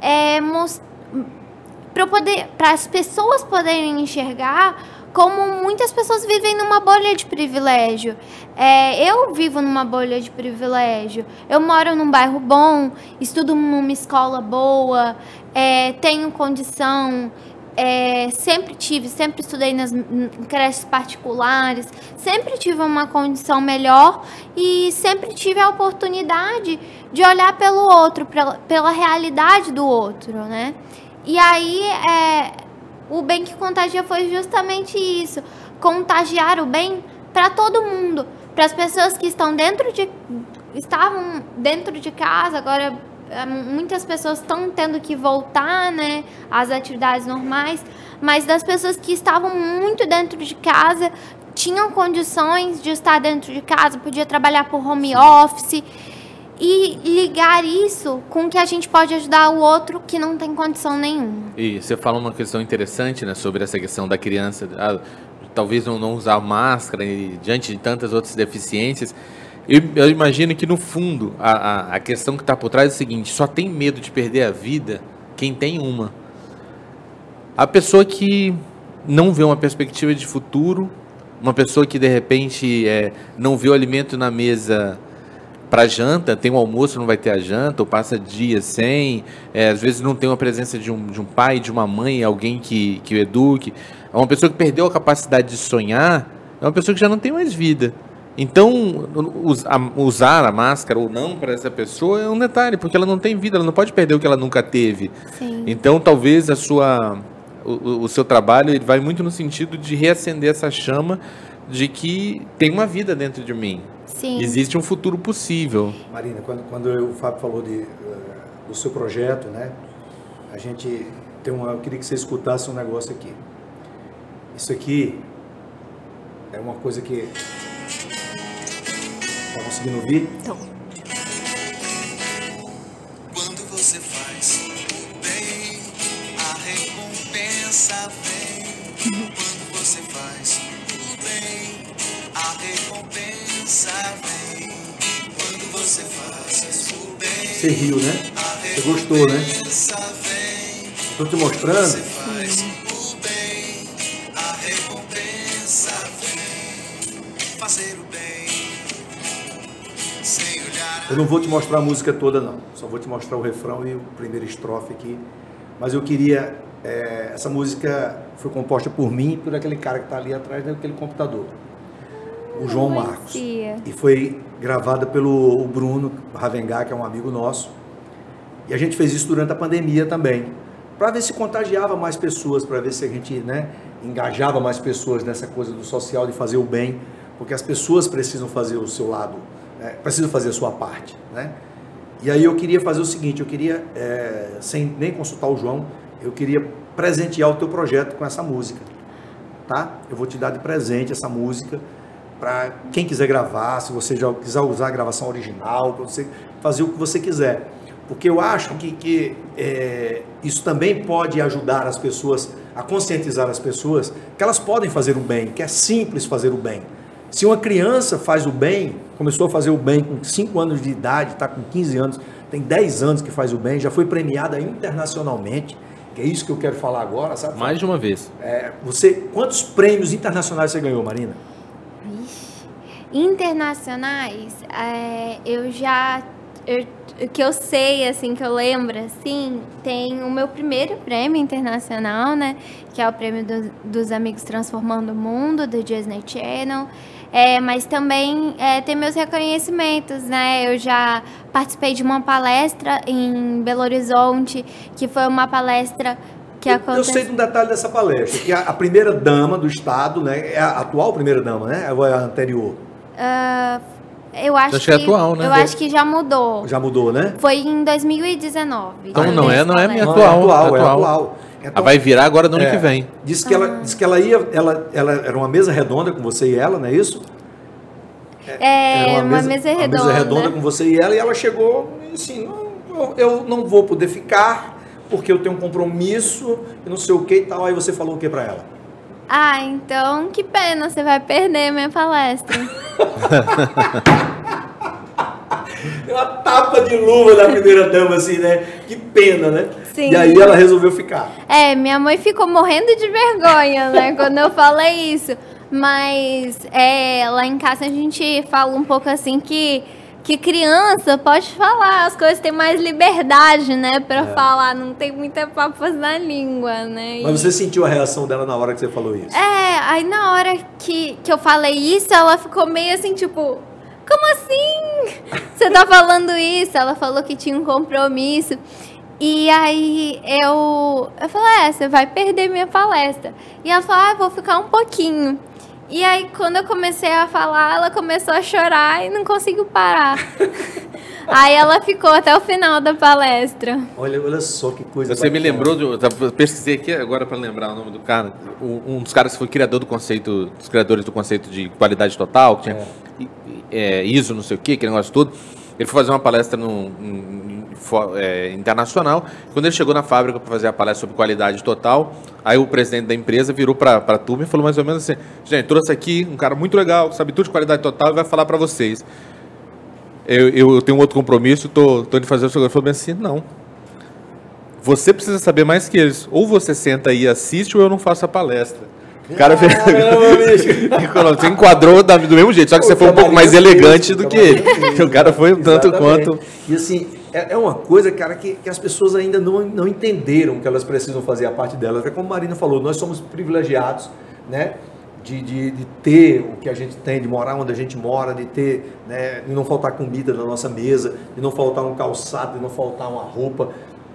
Para as pessoas poderem enxergar como muitas pessoas vivem numa bolha de privilégio. Eu vivo numa bolha de privilégio. Eu moro num bairro bom, estudo numa escola boa, tenho condição, sempre estudei nas creches particulares, sempre tive uma condição melhor e sempre tive a oportunidade de olhar pelo outro, pela realidade do outro, né? E aí, o Bem que Contagia foi justamente isso, contagiar o bem para todo mundo, para as pessoas que estavam dentro de casa. Agora muitas pessoas estão tendo que voltar, né, às atividades normais, mas das pessoas que estavam muito dentro de casa, tinham condições de estar dentro de casa, podia trabalhar por home office. E ligar isso com que a gente pode ajudar o outro que não tem condição nenhuma. E você fala uma questão interessante, né, sobre essa questão da criança, talvez não usar máscara e diante de tantas outras deficiências. Eu imagino que, no fundo, a questão que está por trás é o seguinte: só tem medo de perder a vida quem tem uma. A pessoa que não vê uma perspectiva de futuro, uma pessoa que, de repente, não vê o alimento na mesa para janta, tem um almoço, não vai ter a janta, ou passa dias sem, às vezes não tem uma presença de um pai, de uma mãe, alguém que o eduque. É uma pessoa que perdeu a capacidade de sonhar, é uma pessoa que já não tem mais vida. Então, usar a máscara ou não para essa pessoa é um detalhe, porque ela não tem vida, ela não pode perder o que ela nunca teve. Sim. Então, talvez o seu trabalho ele vai muito no sentido de reacender essa chama de que tem uma vida dentro de mim. Sim. Existe um futuro possível. Marina, quando o Fábio falou do seu projeto, né? A gente eu queria que você escutasse um negócio aqui. Isso aqui é uma coisa que... Tá conseguindo ouvir? Então. Quando você faz o bem, a recompensa vem. Quando você faz o bem, a recompensa vem. Quando você faz o bem, Você riu, né? Você gostou, né? vem. Estou te mostrando. Você faz o bem, a recompensa vem. Fazer o bem, sem olhar. Eu não vou te mostrar a música toda, não. Só vou te mostrar o refrão e o primeiro estrofe aqui. Mas eu queria... essa música foi composta por mim e por aquele cara que está ali atrás daquele computador. O João Marcos. E foi gravada pelo Bruno Ravengar, que é um amigo nosso. E a gente fez isso durante a pandemia também. Para ver se contagiava mais pessoas, para ver se a gente, né, engajava mais pessoas nessa coisa do social, de fazer o bem. Porque as pessoas precisam fazer o seu lado, precisam fazer a sua parte, né? E aí eu queria fazer o seguinte, eu queria, sem nem consultar o João, eu queria presentear o teu projeto com essa música, tá? Eu vou te dar de presente essa música para quem quiser gravar, se você já quiser usar a gravação original, para você fazer o que você quiser. Porque eu acho que isso também pode ajudar as pessoas, a conscientizar as pessoas que elas podem fazer o bem, que é simples fazer o bem. Se uma criança faz o bem, começou a fazer o bem com 5 anos de idade, está com 15 anos, tem 10 anos que faz o bem, já foi premiada internacionalmente, que é isso que eu quero falar agora, sabe? Mais de uma vez. Quantos prêmios internacionais você ganhou, Marina? Internacionais, que eu sei, assim, que eu lembro, assim, tem o meu primeiro prêmio internacional, né, que é o prêmio dos Amigos Transformando o Mundo, do Disney Channel, mas também tem meus reconhecimentos, né, eu já participei de uma palestra em Belo Horizonte, que foi uma palestra que aconteceu... Eu sei de um detalhe dessa palestra, que a primeira dama do estado, né, é a atual primeira dama, né, ou é a anterior? Eu acho que é atual, né? Eu acho que já mudou. Já mudou, né? Foi em 2019. Então não é minha Não, atual. é atual. Então, vai virar agora no ano que vem. Diz que ela era uma mesa redonda com você e ela, não é isso? Era uma mesa redonda. Uma mesa redonda com você e ela chegou assim, eu não vou poder ficar porque eu tenho um compromisso e não sei o que e tal. Aí você falou o que pra ela? Então que pena, você vai perder minha palestra. Deu uma tapa de luva da primeira dama, assim, né? Que pena, né? Sim. E aí ela resolveu ficar. Minha mãe ficou morrendo de vergonha, né? Quando eu falei isso. Mas lá em casa a gente fala um pouco assim que criança pode falar, as coisas têm mais liberdade, né, pra falar, não tem muita papas na língua, né. Mas você sentiu a reação dela na hora que você falou isso? Aí na hora que eu falei isso, ela ficou meio assim, tipo, como assim? Você tá falando isso? Ela falou que tinha um compromisso. E aí eu falei, você vai perder minha palestra. E ela falou, vou ficar um pouquinho. E aí, quando eu comecei a falar, ela começou a chorar e não conseguiu parar. Aí ela ficou até o final da palestra. Olha só que coisa. Você me lembrou, eu pesquisei aqui agora para lembrar o nome do cara, um dos caras que foi criador do conceito, dos criadores do conceito de qualidade total, que tinha ISO, não sei o que, aquele negócio todo. Ele foi fazer uma palestra internacional. Quando ele chegou na fábrica para fazer a palestra sobre qualidade total, aí o presidente da empresa virou para a turma e falou mais ou menos assim, gente, trouxe aqui um cara muito legal, sabe tudo de qualidade total e vai falar para vocês. Eu tenho um outro compromisso, tô indo fazer o seu... Ele falou bem assim, não. Você precisa saber mais que eles. Ou você senta aí e assiste ou eu não faço a palestra. O cara fez... Caramba, bicho. Você enquadrou do mesmo jeito, só que você foi um pouco mais elegante do que ele. O cara foi um tanto Exatamente. quanto... E assim, é uma coisa, cara, que as pessoas ainda não entenderam que elas precisam fazer a parte delas. É como a Marina falou, nós somos privilegiados, né? De ter o que a gente tem, de morar onde a gente mora, de ter, né, de não faltar comida na nossa mesa, de não faltar um calçado, de não faltar uma roupa.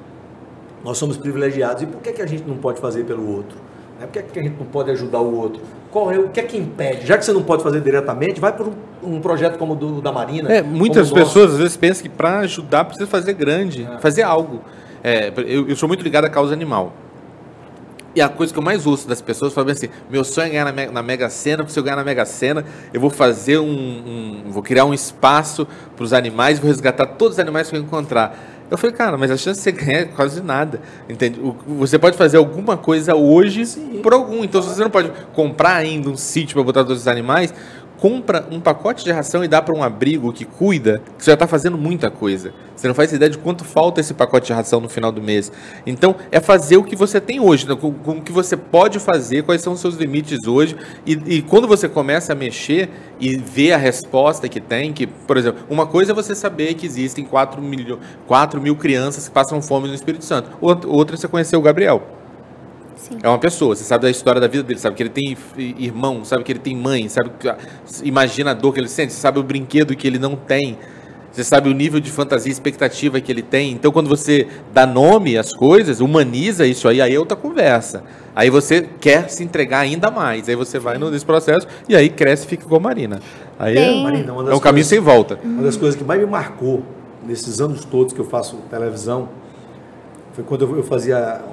Nós somos privilegiados. E por que a gente não pode fazer pelo outro? Por que a gente não pode ajudar o outro? O que é que impede? Já que você não pode fazer diretamente, vai por um projeto como o da Marina. Muitas pessoas às vezes pensam que para ajudar precisa fazer grande, fazer algo. Eu sou muito ligado à causa animal. E a coisa que eu mais ouço das pessoas falam assim, meu sonho é ganhar na Mega Sena, porque se eu ganhar na Mega Sena, eu vou fazer vou criar um espaço para os animais, vou resgatar todos os animais que eu encontrar. Eu falei, cara, mas a chance de você ganhar é quase nada, entende? Você pode fazer alguma coisa hoje por algum, então se você não pode comprar ainda um sítio para botar todos os animais, compra um pacote de ração e dá para um abrigo que cuida, que você já está fazendo muita coisa. Você não faz ideia de quanto falta esse pacote de ração no final do mês. Então, é fazer o que você tem hoje, né? com o que você pode fazer, quais são os seus limites hoje. E quando você começa a mexer e ver a resposta que tem, que, por exemplo, uma coisa é você saber que existem 4 mil crianças que passam fome no Espírito Santo. Outra é você conhecer o Gabriel. Sim. É uma pessoa, você sabe da história da vida dele, sabe que ele tem irmão, sabe que ele tem mãe, imagina a dor que ele sente, você sabe o brinquedo que ele não tem, você sabe o nível de fantasia e expectativa que ele tem. Então, quando você dá nome às coisas, humaniza isso aí é outra conversa. Aí você quer se entregar ainda mais, aí você vai nesse processo e aí cresce e fica igual a Marina. Aí Marina, é um caminho sem volta. Uma das coisas que mais me marcou nesses anos todos que eu faço televisão foi quando eu fazia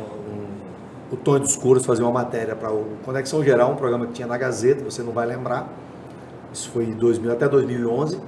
o Tonho dos Couros, fazia uma matéria para o Conexão Geral, um programa que tinha na Gazeta, você não vai lembrar. Isso foi até 2011.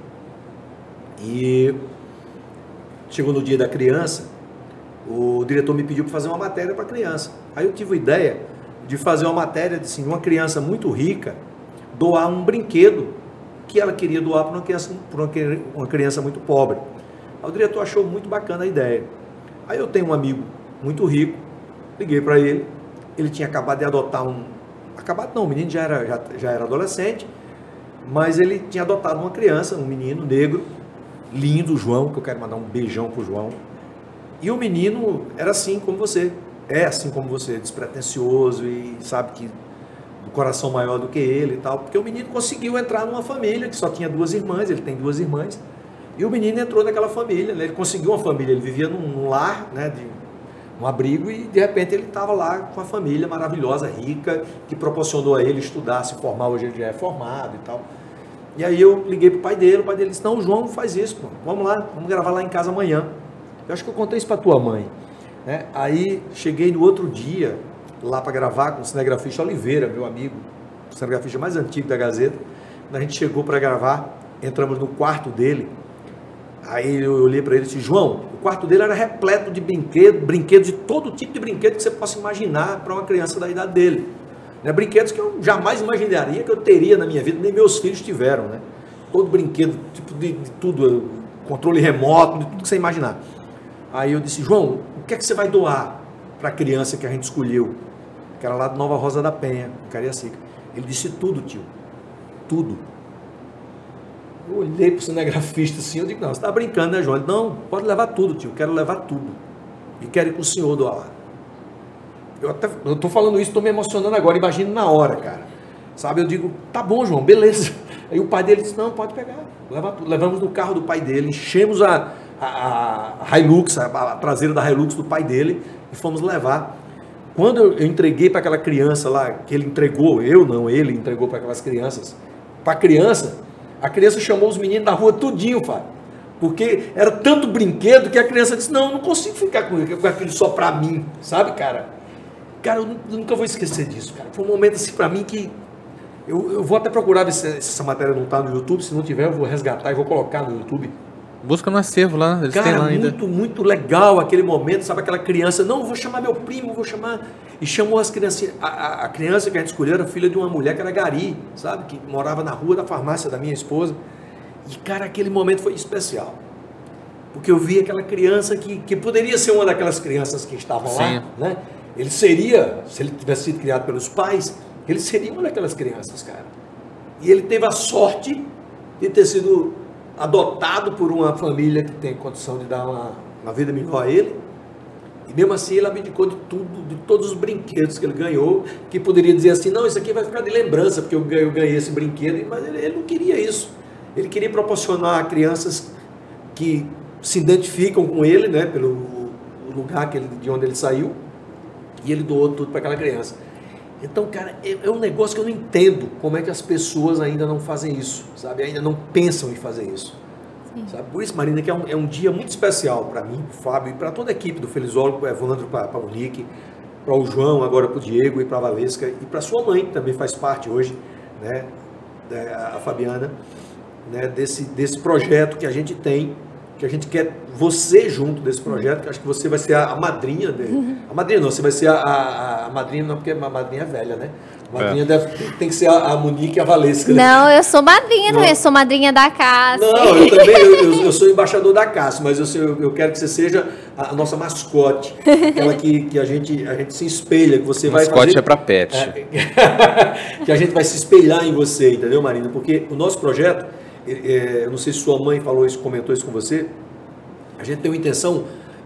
E chegou no dia da criança, o diretor me pediu para fazer uma matéria para a criança. Aí eu tive a ideia de fazer uma matéria de assim, uma criança muito rica doar um brinquedo que ela queria doar para uma criança muito pobre. Aí o diretor achou muito bacana a ideia. Aí eu tenho um amigo muito rico, liguei para ele, ele tinha acabado de adotar o menino já era adolescente, mas ele tinha adotado uma criança, um menino negro, lindo, João, que eu quero mandar um beijão pro João. E o menino era assim como você, despretensioso e sabe que do coração maior do que ele e tal, porque o menino conseguiu entrar numa família que só tinha 2 irmãs, ele tem 2 irmãs, e o menino entrou naquela família, né? Ele conseguiu uma família, ele vivia num lar, né, um abrigo, e de repente ele estava lá com uma família maravilhosa, rica, que proporcionou a ele estudar, se formar, hoje ele já é formado e tal. E aí eu liguei pro pai dele, o pai dele disse, não, o João faz isso, pô. Vamos lá, vamos gravar lá em casa amanhã. Eu acho que eu contei isso para tua mãe, né? Aí cheguei no outro dia, lá para gravar com o cinegrafista Oliveira, meu amigo, o cinegrafista mais antigo da Gazeta. Quando a gente chegou para gravar, entramos no quarto dele, aí eu olhei para ele e disse, João, o quarto dele era repleto de brinquedos de todo tipo de brinquedo que você possa imaginar para uma criança da idade dele. Né? Brinquedos que eu jamais imaginaria que eu teria na minha vida, nem meus filhos tiveram, né? Todo brinquedo, tipo de tudo, controle remoto, de tudo que você imaginar. Aí eu disse, João, o que é que você vai doar para a criança que a gente escolheu? Que era lá de Nova Rosa da Penha, em Cariacica. Ele disse, tudo, tio, tudo. Eu olhei para o cinegrafista assim, eu digo, não, você está brincando, né, João? Ele, não, pode levar tudo, tio, quero levar tudo. E quero ir com o senhor doar lá. Eu estou falando isso, estou me emocionando agora, imagino na hora, cara. Sabe, eu digo, tá bom, João, beleza. Aí o pai dele disse, não, pode pegar, leva tudo. Levamos no carro do pai dele, enchemos a Hilux, a traseira da Hilux do pai dele, e fomos levar. Quando eu entreguei para aquela criança lá, que ele entregou, ele entregou para aquelas crianças, para a criança chamou os meninos da rua tudinho, Fábio. Porque era tanto brinquedo que a criança disse, não consigo ficar com aquilo só para mim, sabe, cara? Cara, eu nunca vou esquecer disso, cara. Foi um momento assim para mim que eu vou até procurar ver se essa matéria não está no YouTube. Se não tiver, eu vou resgatar e vou colocar no YouTube. Busca no acervo lá, eles têm lá ainda. Muito legal aquele momento, sabe? Aquela criança, não, vou chamar meu primo, vou chamar... E chamou as crianças. A criança que a gente escolheu era filha de uma mulher que era gari, sabe? Que morava na rua da farmácia da minha esposa. E, cara, aquele momento foi especial. Porque eu vi aquela criança que poderia ser uma daquelas crianças que estavam lá, né? Ele seria, se ele tivesse sido criado pelos pais, Ele seria uma daquelas crianças, cara. E ele teve a sorte de ter sido adotado por uma família que tem condição de dar uma vida melhor a ele. E mesmo assim ele abdicou de tudo, de todos os brinquedos que ele ganhou, que poderia dizer assim, não, isso aqui vai ficar de lembrança, porque eu ganhei esse brinquedo, mas ele não queria isso. Ele queria proporcionar a crianças que se identificam com ele, né, pelo lugar de onde ele saiu, e ele doou tudo para aquela criança. Então, cara, é um negócio que eu não entendo como é que as pessoas ainda não fazem isso, sabe? Ainda não pensam em fazer isso. Sabe? Por isso, Marina, que é um dia muito especial para mim, para o Fábio e para toda a equipe do Felizólogo, para o Evandro, para o Monique, para o João, agora para o Diego e para a Valesca e para sua mãe, que também faz parte hoje, né, a Fabiana, né, desse projeto que a gente tem, que a gente quer você junto desse projeto, que acho que você vai ser a madrinha dele. A madrinha não, você vai ser a madrinha, não, porque a madrinha é velha, né? A madrinha tem que ser a Monique e a Valesca. Não, eu sou madrinha, não, eu sou madrinha da Cássia. Não, eu também, eu sou embaixador da Cássia, mas eu quero que você seja a nossa mascote, aquela que a gente se espelha, que você vai fazer... Mascote é para pet. Que a gente vai se espelhar em você, entendeu, Marina? Porque o nosso projeto, eu não sei se sua mãe falou isso, comentou isso com você, a gente tem uma intenção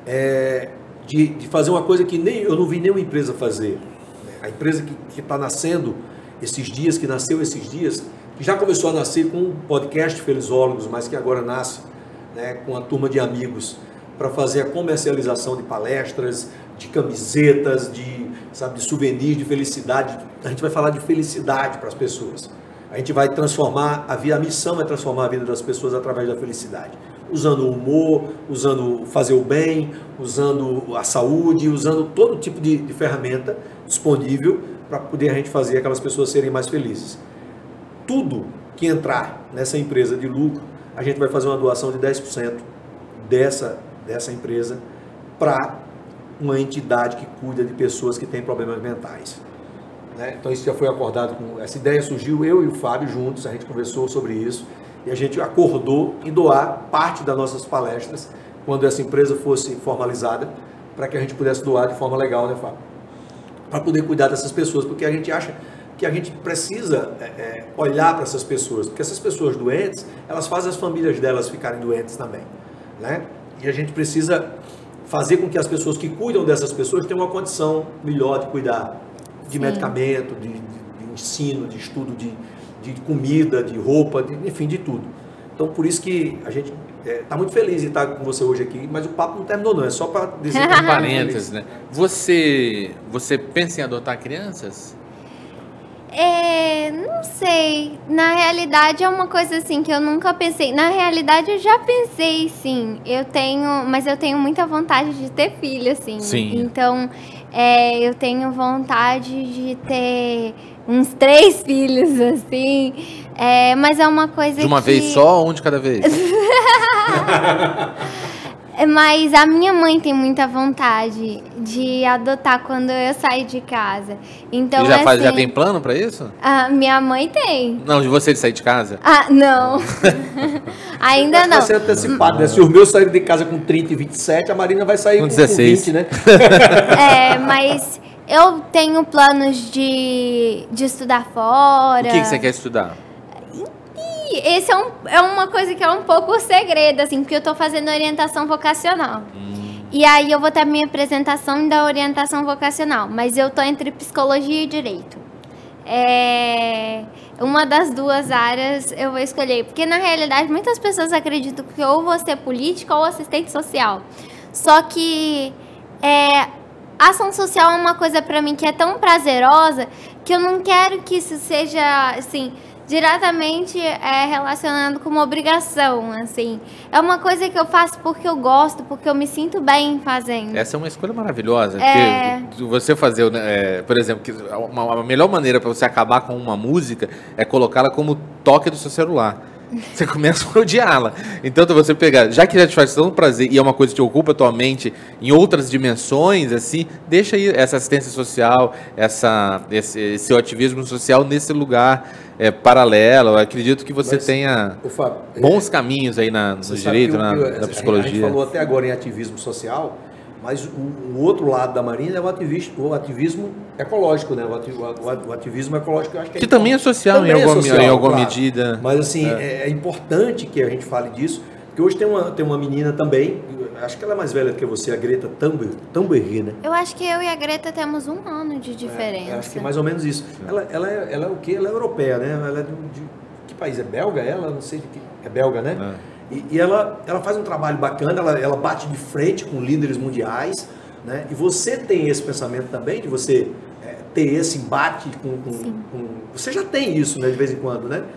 de fazer uma coisa que eu não vi nenhuma empresa fazer. A empresa que está nascendo esses dias, que nasceu esses dias, que já começou a nascer com um podcast Felizólogos, mas que agora nasce, né, com a turma de amigos, para fazer a comercialização de palestras, de camisetas, de souvenirs, de felicidade. A gente vai falar de felicidade para as pessoas. A gente vai transformar a missão é transformar a vida das pessoas através da felicidade. Usando o humor, usando fazer o bem, usando a saúde, usando todo tipo de ferramenta disponível para poder a gente fazer aquelas pessoas serem mais felizes. Tudo que entrar nessa empresa de lucro, a gente vai fazer uma doação de 10% dessa empresa para uma entidade que cuida de pessoas que têm problemas mentais. Né? Então isso já foi acordado, essa ideia surgiu, eu e o Fábio juntos, a gente conversou sobre isso e a gente acordou em doar parte das nossas palestras quando essa empresa fosse formalizada, para que a gente pudesse doar de forma legal, né, Fábio? Para poder cuidar dessas pessoas, porque a gente acha que a gente precisa olhar para essas pessoas, porque essas pessoas doentes, elas fazem as famílias delas ficarem doentes também, né? E a gente precisa fazer com que as pessoas que cuidam dessas pessoas tenham uma condição melhor de cuidar de medicamento, de ensino, de estudo, de comida, de roupa, enfim, de tudo. Então, por isso que a gente está muito feliz de estar com você hoje aqui, mas o papo não terminou não, é só para dizer que um parênteses, né? Você pensa em adotar crianças? Não sei. Na realidade é uma coisa assim que eu nunca pensei. Na realidade eu já pensei, sim. Mas eu tenho muita vontade de ter filho, assim. Sim. Então, eu tenho vontade de ter uns 3 filhos, assim. Mas é uma coisa de uma que... vez só ou um de cada vez? Mas a minha mãe tem muita vontade de adotar quando eu sair de casa. Então, e já tem plano para isso? A minha mãe tem. Não, de você de sair de casa? Não. Ainda não. Vai ser antecipado, né? Se os meus saírem de casa com 30 e 27, a Marina vai sair com 16. 20, né? Mas eu tenho planos de estudar fora. O que você quer estudar? Esse é uma coisa que é um pouco segredo, assim, porque eu tô fazendo orientação vocacional. E aí eu vou ter a minha apresentação da orientação vocacional, mas eu tô entre psicologia e direito. Uma das duas áreas eu vou escolher, porque na realidade muitas pessoas acreditam que ou vou ser política ou assistente social. Só que ação social é uma coisa pra mim que é tão prazerosa que eu não quero que isso seja, assim, diretamente relacionado com uma obrigação, assim. É uma coisa que eu faço porque eu gosto, porque eu me sinto bem fazendo. Essa é uma escolha maravilhosa. Porque você fazer, por exemplo, a melhor maneira para você acabar com uma música é colocá-la como toque do seu celular. Você começa a odiá-la. Então, você pegar, já que já te faz tanto prazer e é uma coisa que te ocupa a tua mente em outras dimensões, assim, deixa aí essa assistência social, esse ativismo social nesse lugar paralelo. Eu acredito que você tenha bons caminhos aí no direito, na psicologia. A gente falou até agora em ativismo social, Mas o outro lado da Marina é o ativismo ecológico, né? O ativismo ecológico, eu acho que também é social, também em alguma claro. medida. Mas assim, é importante que a gente fale disso, porque hoje tem uma menina também, acho que ela é mais velha do que você, a Greta Thunberg, né? Eu acho que eu e a Greta temos 1 ano de diferença. Acho que é mais ou menos isso. Ela é o quê? Ela é europeia, né? Ela é de que país? É belga ela? Não sei de que. É belga, né? E ela faz um trabalho bacana, ela bate de frente com líderes mundiais, né? E você tem esse pensamento também, de você ter esse embate com... Você já tem isso, né? De vez em quando, né?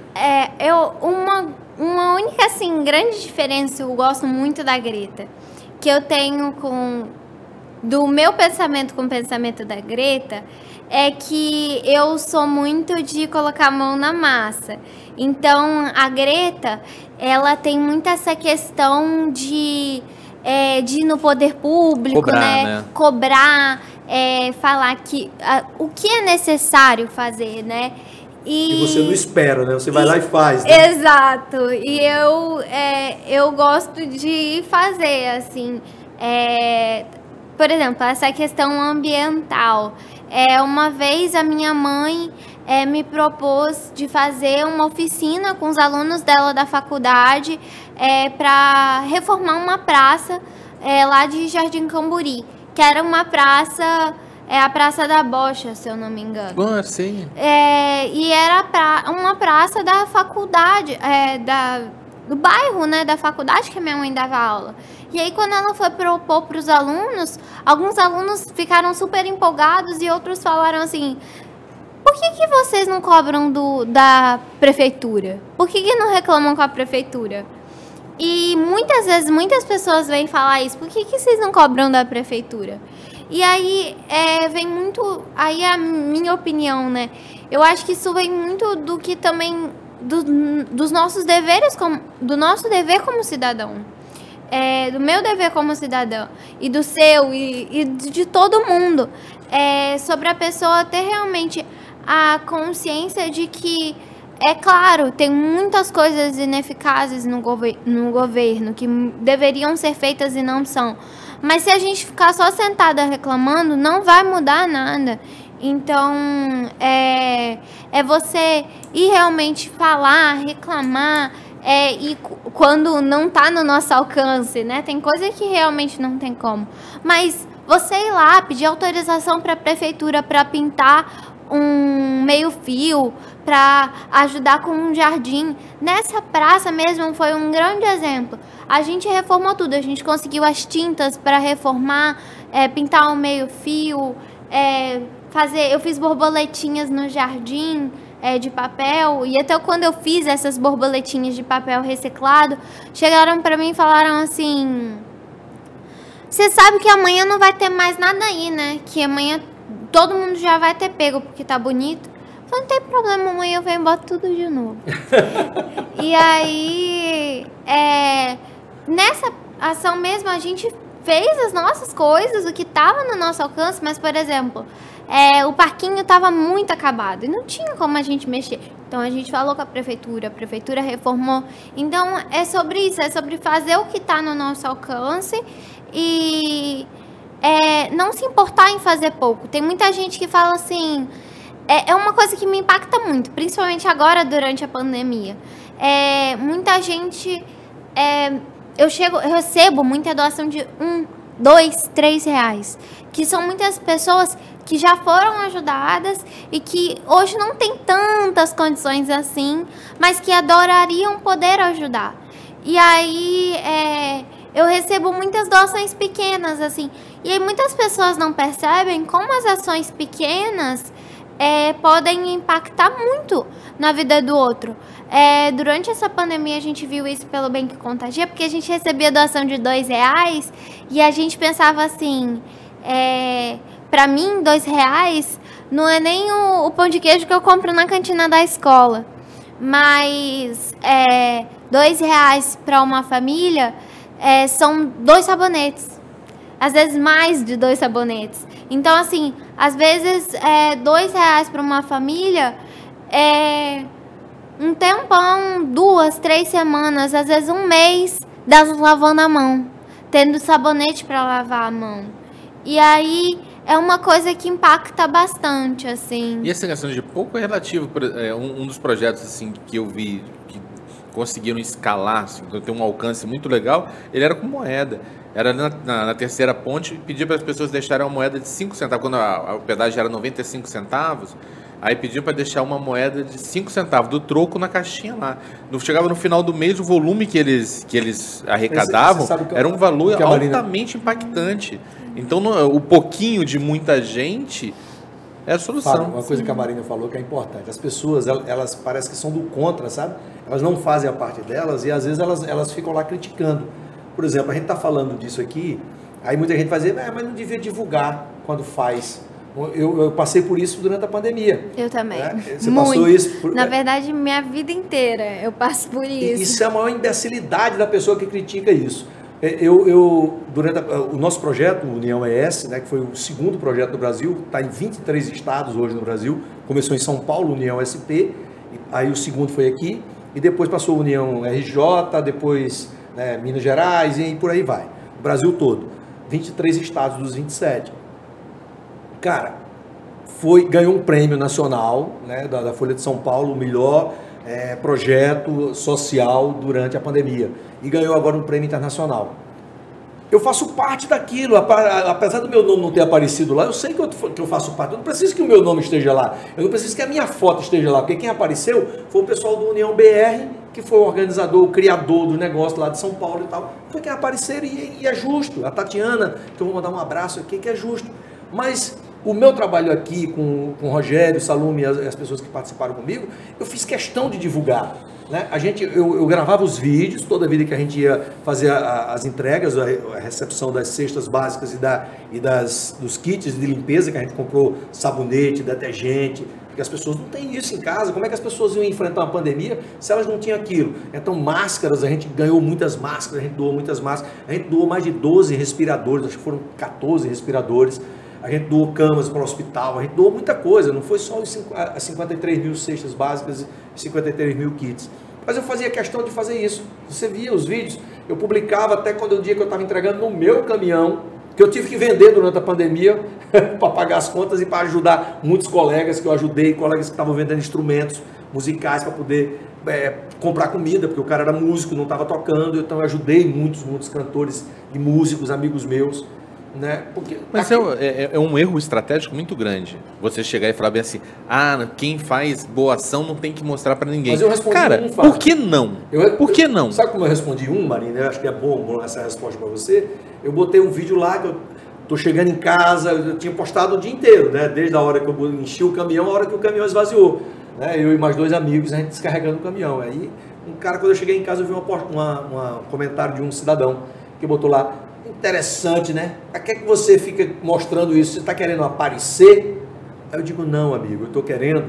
Uma única, assim, grande diferença, eu gosto muito da Greta, que eu tenho do meu pensamento com o pensamento da Greta, é que eu sou muito de colocar a mão na massa. Então, a Greta, ela tem muito essa questão de ir no poder público, Cobrar, Cobrar, falar o que é necessário fazer, né? E você não espera, né? Você vai lá e faz, né? Exato. E eu gosto de fazer, assim, por exemplo, essa questão ambiental. Uma vez a minha mãe me propôs de fazer uma oficina com os alunos dela da faculdade para reformar uma praça lá de Jardim Camburi, que era uma praça, a Praça da Bocha, se eu não me engano. Bom, sim. E era uma praça da faculdade, do bairro, né, da faculdade que a minha mãe dava aula. E aí, quando ela foi propor para os alunos, alguns alunos ficaram super empolgados e outros falaram assim: por que vocês não cobram da prefeitura? Por que não reclamam com a prefeitura? E muitas vezes, muitas pessoas vêm falar isso: por que vocês não cobram da prefeitura? E aí, vem muito... Aí a minha opinião, né? Eu acho que isso vem muito do que também... dos nossos deveres, do nosso dever como cidadão. Do meu dever como cidadão. E do seu, e de todo mundo. Sobre a pessoa ter realmente a consciência de que, claro, tem muitas coisas ineficazes no governo que deveriam ser feitas e não são. Mas se a gente ficar só sentada reclamando, não vai mudar nada. Então, você ir realmente falar, reclamar, e quando não está no nosso alcance, né? Tem coisa que realmente não tem como. Mas você ir lá, pedir autorização para a prefeitura para pintar um meio-fio, para ajudar com um jardim. Nessa praça mesmo foi um grande exemplo. A gente reformou tudo, a gente conseguiu as tintas para reformar, pintar um meio-fio, eu fiz borboletinhas no jardim de papel, e até quando eu fiz essas borboletinhas de papel reciclado, chegaram para mim e falaram assim: você sabe que amanhã não vai ter mais nada aí, né? Que amanhã todo mundo já vai ter pego porque tá bonito. Eu falei: não tem problema, amanhã eu venho e boto tudo de novo. E aí, nessa ação mesmo, a gente fez as nossas coisas, o que estava no nosso alcance, mas, por exemplo, o parquinho estava muito acabado e não tinha como a gente mexer. Então, a gente falou com a prefeitura reformou. Então, é sobre isso, é sobre fazer o que está no nosso alcance e não se importar em fazer pouco. Tem muita gente que fala assim... É uma coisa que me impacta muito, principalmente agora, durante a pandemia. Muita gente... Eu recebo muita doação de 1, 2, 3 reais. Que são muitas pessoas que já foram ajudadas e que hoje não tem tantas condições assim, mas que adorariam poder ajudar. E aí, eu recebo muitas doações pequenas, assim. E aí muitas pessoas não percebem como as ações pequenas podem impactar muito na vida do outro. Durante essa pandemia a gente viu isso pelo Bem que Contagia, porque a gente recebia doação de 2 reais e a gente pensava assim, pra mim 2 reais não é nem o pão de queijo que eu compro na cantina da escola, mas 2 reais para uma família são 2 sabonetes, às vezes mais de 2 sabonetes. Então, assim, às vezes 2 reais para uma família um tempão, 2, 3 semanas, às vezes um mês, delas lavando a mão, tendo sabonete para lavar a mão. E aí é uma coisa que impacta bastante, assim. E essa questão de pouco é relativo. Um dos projetos assim, que eu vi que conseguiram escalar, assim, ter um alcance muito legal, ele era com moeda. Era na terceira ponte, pedia para as pessoas deixarem uma moeda de 5 centavos. Quando a pedágio era 95 centavos, aí pediam para deixar uma moeda de 5 centavos, do troco na caixinha lá. Chegava no final do mês, o volume que eles arrecadavam era um valor altamente impactante. Então, o pouquinho de muita gente é a solução. Fábio, uma coisa que a Marina falou que é importante. As pessoas, elas parecem que são do contra, sabe? Elas não fazem a parte delas e às vezes elas ficam lá criticando. Por exemplo, a gente está falando disso aqui, aí muita gente vai dizer, mas não devia divulgar quando faz. Eu passei por isso durante a pandemia. Eu também. Né? Você passou isso? Na verdade, minha vida inteira eu passo por isso. Isso é a maior imbecilidade da pessoa que critica isso. Durante o nosso projeto, o União ES, né, que foi o segundo projeto do Brasil, está em 23 estados hoje no Brasil, começou em São Paulo, União SP, aí o segundo foi aqui, e depois passou a União RJ, depois Minas Gerais e por aí vai. O Brasil todo. 23 estados dos 27. Cara, ganhou um prêmio nacional, né, da Folha de São Paulo, o melhor projeto social durante a pandemia. E ganhou agora um prêmio internacional. Eu faço parte daquilo, apesar do meu nome não ter aparecido lá, eu sei que eu faço parte, eu não preciso que o meu nome esteja lá, eu não preciso que a minha foto esteja lá, porque quem apareceu foi o pessoal do União BR, que foi o organizador, o criador do negócio lá de São Paulo e tal, foi quem apareceram e é justo, a Tatiana, que eu vou mandar um abraço aqui, que é justo, mas o meu trabalho aqui com o Rogério, Salume e as pessoas que participaram comigo, eu fiz questão de divulgar. Né? Eu gravava os vídeos, toda vida que a gente ia fazer as entregas, a recepção das cestas básicas e dos kits de limpeza, que a gente comprou sabonete, detergente, porque as pessoas não têm isso em casa. Como é que as pessoas iam enfrentar uma pandemia se elas não tinham aquilo? Então, máscaras, a gente ganhou muitas máscaras, a gente doou muitas máscaras, a gente doou mais de 12 respiradores, acho que foram 14 respiradores. A gente doou camas para o hospital, a gente doou muita coisa, não foi só as 53 mil cestas básicas e 53 mil kits. Mas eu fazia questão de fazer isso. Você via os vídeos, eu publicava até quando o dia que eu estava entregando no meu caminhão, que eu tive que vender durante a pandemia para pagar as contas e para ajudar muitos colegas que eu ajudei, colegas que estavam vendendo instrumentos musicais para poder comprar comida, porque o cara era músico, não estava tocando, então eu ajudei muitos cantores e músicos, amigos meus. Né? Mas é um erro estratégico muito grande você chegar e falar bem assim, quem faz boa ação não tem que mostrar pra ninguém. Mas eu respondi por que não? Por que não? Sabe como eu respondi Marina? Eu acho que é bom essa resposta pra você. Eu botei um vídeo lá que eu tô chegando em casa, eu tinha postado o dia inteiro, né? Desde a hora que eu enchi o caminhão, a hora que o caminhão esvaziou, né? Eu e mais 2 amigos, a gente descarregando o caminhão. Aí um cara, quando eu cheguei em casa, eu vi um comentário de um cidadão que botou lá: interessante, né? Para que você fica mostrando isso? Você está querendo aparecer? Aí eu digo, não, amigo, eu estou querendo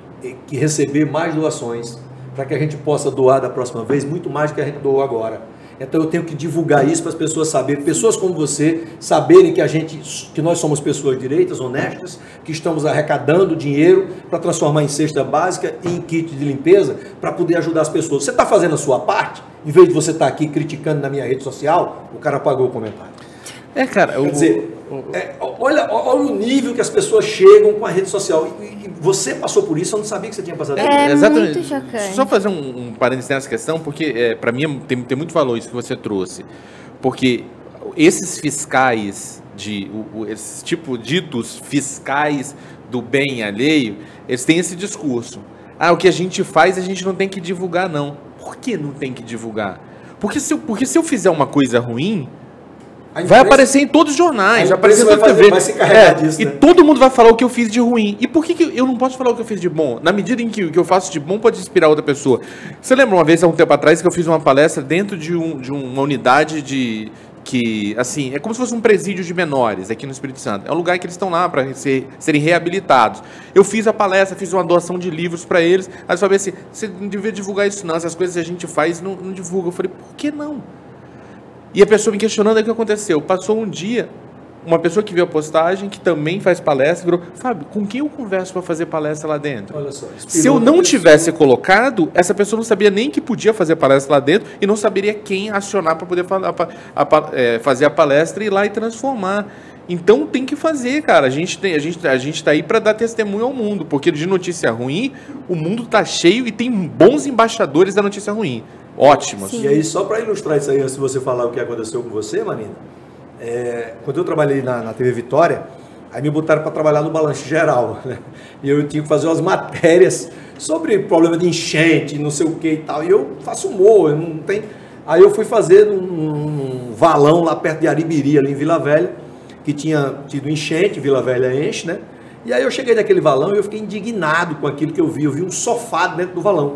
receber mais doações, para que a gente possa doar da próxima vez muito mais do que a gente doou agora. Então eu tenho que divulgar isso para as pessoas saberem, pessoas como você, saberem que nós somos pessoas direitas, honestas, que estamos arrecadando dinheiro para transformar em cesta básica e em kit de limpeza, para poder ajudar as pessoas. Você está fazendo a sua parte? Em vez de você estar aqui criticando na minha rede social, o cara apagou o comentário. Cara, quer dizer, olha o nível que as pessoas chegam com a rede social. E você passou por isso, eu não sabia que você tinha passado por isso. Exatamente. Muito chocante. Só fazer um parênteses nessa questão, porque para mim tem muito valor isso que você trouxe. Porque esses fiscais, esses tipo ditos fiscais do bem alheio, eles têm esse discurso. O que a gente faz, a gente não tem que divulgar, não. Por que não tem que divulgar? Porque se eu fizer uma coisa ruim, vai aparecer em todos os jornais, vai aparecer na TV. Vai se carregar disso, e né? todo mundo vai falar o que eu fiz de ruim. E por que eu não posso falar o que eu fiz de bom? Na medida em que o que eu faço de bom pode inspirar outra pessoa. Você lembra uma vez, há um tempo atrás, que eu fiz uma palestra dentro de uma unidade que, assim, é como se fosse um presídio de menores aqui no Espírito Santo. É um lugar que eles estão lá para serem reabilitados. Eu fiz a palestra, fiz uma doação de livros para eles. Aí eles falaram assim, você não devia divulgar isso não, essas coisas que a gente faz não divulga. Eu falei, por que não? E a pessoa me questionando, o que aconteceu? Passou um dia, uma pessoa que viu a postagem, que também faz palestra, virou, Fábio, com quem eu converso para fazer palestra lá dentro? Olha só, se eu não tivesse colocado, essa pessoa não sabia nem que podia fazer palestra lá dentro e não saberia quem acionar para poder fazer a palestra e ir lá e transformar. Então tem que fazer, cara. A gente tá aí para dar testemunho ao mundo, porque de notícia ruim, o mundo tá cheio e tem bons embaixadores da notícia ruim. Ótimos. E aí, só para ilustrar isso aí, antes de você falar o que aconteceu com você, Marina, quando eu trabalhei na TV Vitória, aí me botaram para trabalhar no balanço geral, né? E eu tinha que fazer umas matérias sobre problema de enchente, não sei o que e tal. E eu faço humor, eu não tenho... Aí eu fui fazer um valão lá perto de Aribiri, ali em Vila Velha, que tinha tido enchente, Vila Velha enche, né? E aí eu cheguei naquele valão e eu fiquei indignado com aquilo que eu vi. Eu vi um sofá dentro do valão.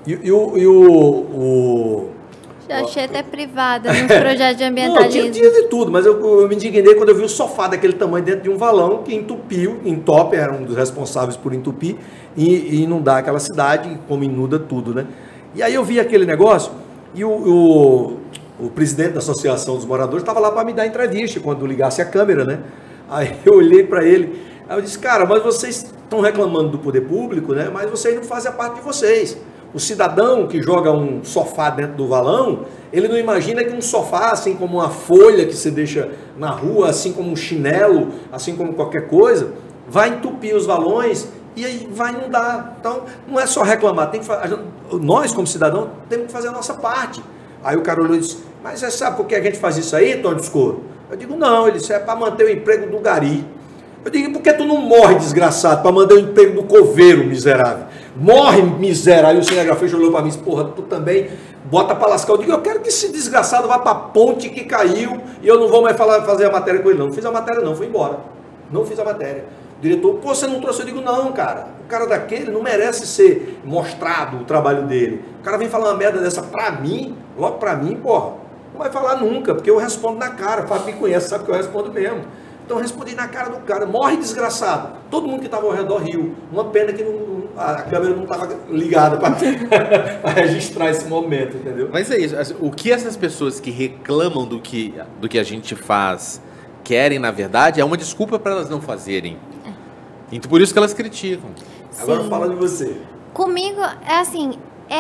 Já achei até privada nos projetos de ambientalismo. Não, tinha de tudo, mas eu me indignei quando eu vi o sofá daquele tamanho dentro de um valão que entope, era um dos responsáveis por entupir e inundar aquela cidade, como inunda tudo, né? E aí eu vi aquele negócio e o presidente da Associação dos Moradores estava lá para me dar entrevista quando ligasse a câmera, né? Aí eu olhei para ele, aí eu disse, cara, mas vocês estão reclamando do poder público, né? Mas vocês não fazem a parte de vocês. O cidadão que joga um sofá dentro do valão, ele não imagina que um sofá, assim como uma folha que você deixa na rua, assim como um chinelo, assim como qualquer coisa, vai entupir os valões e aí vai inundar. Então, não é só reclamar, tem que nós, como cidadão, temos que fazer a nossa parte. Aí o cara olhou e disse, mas você sabe por que a gente faz isso aí, Tony Descoro? Eu digo, não, ele disse, é para manter o emprego do gari. Eu digo, por que tu não morre, desgraçado, para manter o emprego do coveiro, miserável? Morre, miserável. Aí o cinegrafista olhou para mim e disse, porra, tu também bota para lascar. Eu digo, eu quero que esse desgraçado vá para a ponte que caiu e eu não vou mais fazer a matéria com ele, não. Não fiz a matéria, não, fui embora. Não fiz a matéria. O diretor, pô, você não trouxe? Eu digo, não, cara. O cara daquele não merece ser mostrado o trabalho dele. O cara vem falar uma merda dessa pra mim, logo pra mim, porra. Não vai falar nunca, porque eu respondo na cara. O Fábio me conhece, sabe que eu respondo mesmo. Então eu respondi na cara do cara, morre desgraçado. Todo mundo que estava ao redor riu. Uma pena que a câmera não estava ligada para registrar esse momento, entendeu? Mas é isso. O que essas pessoas que reclamam do que a gente faz querem, na verdade, é uma desculpa para elas não fazerem. Então por isso que elas criticam. Sim. Agora fala de você. Comigo, é assim,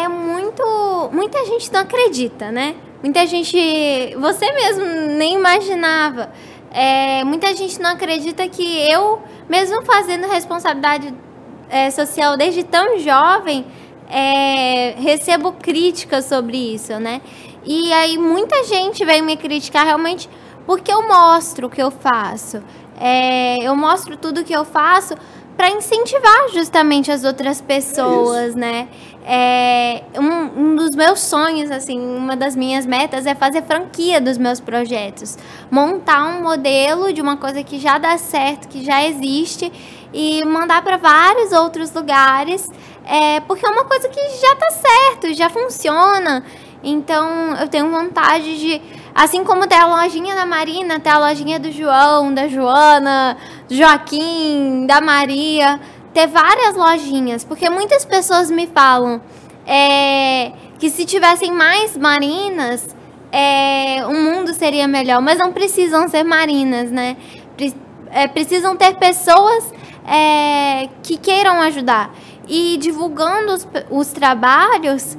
muita gente não acredita, né? Muita gente, você mesmo nem imaginava. Muita gente não acredita que eu, mesmo fazendo responsabilidade social desde tão jovem, recebo críticas sobre isso, né? E aí muita gente vem me criticar realmente porque eu mostro o que eu faço. Eu mostro tudo o que eu faço para incentivar justamente as outras pessoas, né? Um dos meus sonhos, assim, uma das minhas metas é fazer franquia dos meus projetos. Montar um modelo de uma coisa que já dá certo, que já existe e mandar para vários outros lugares, porque é uma coisa que já tá certo, já funciona. Então, eu tenho vontade de, assim como tem a lojinha da Marina, tem a lojinha do João, da Joana, do Joaquim, da Maria, ter várias lojinhas, porque muitas pessoas me falam que se tivessem mais Marinas, o mundo seria melhor, mas não precisam ser Marinas, né? Precisam ter pessoas que queiram ajudar. E divulgando os trabalhos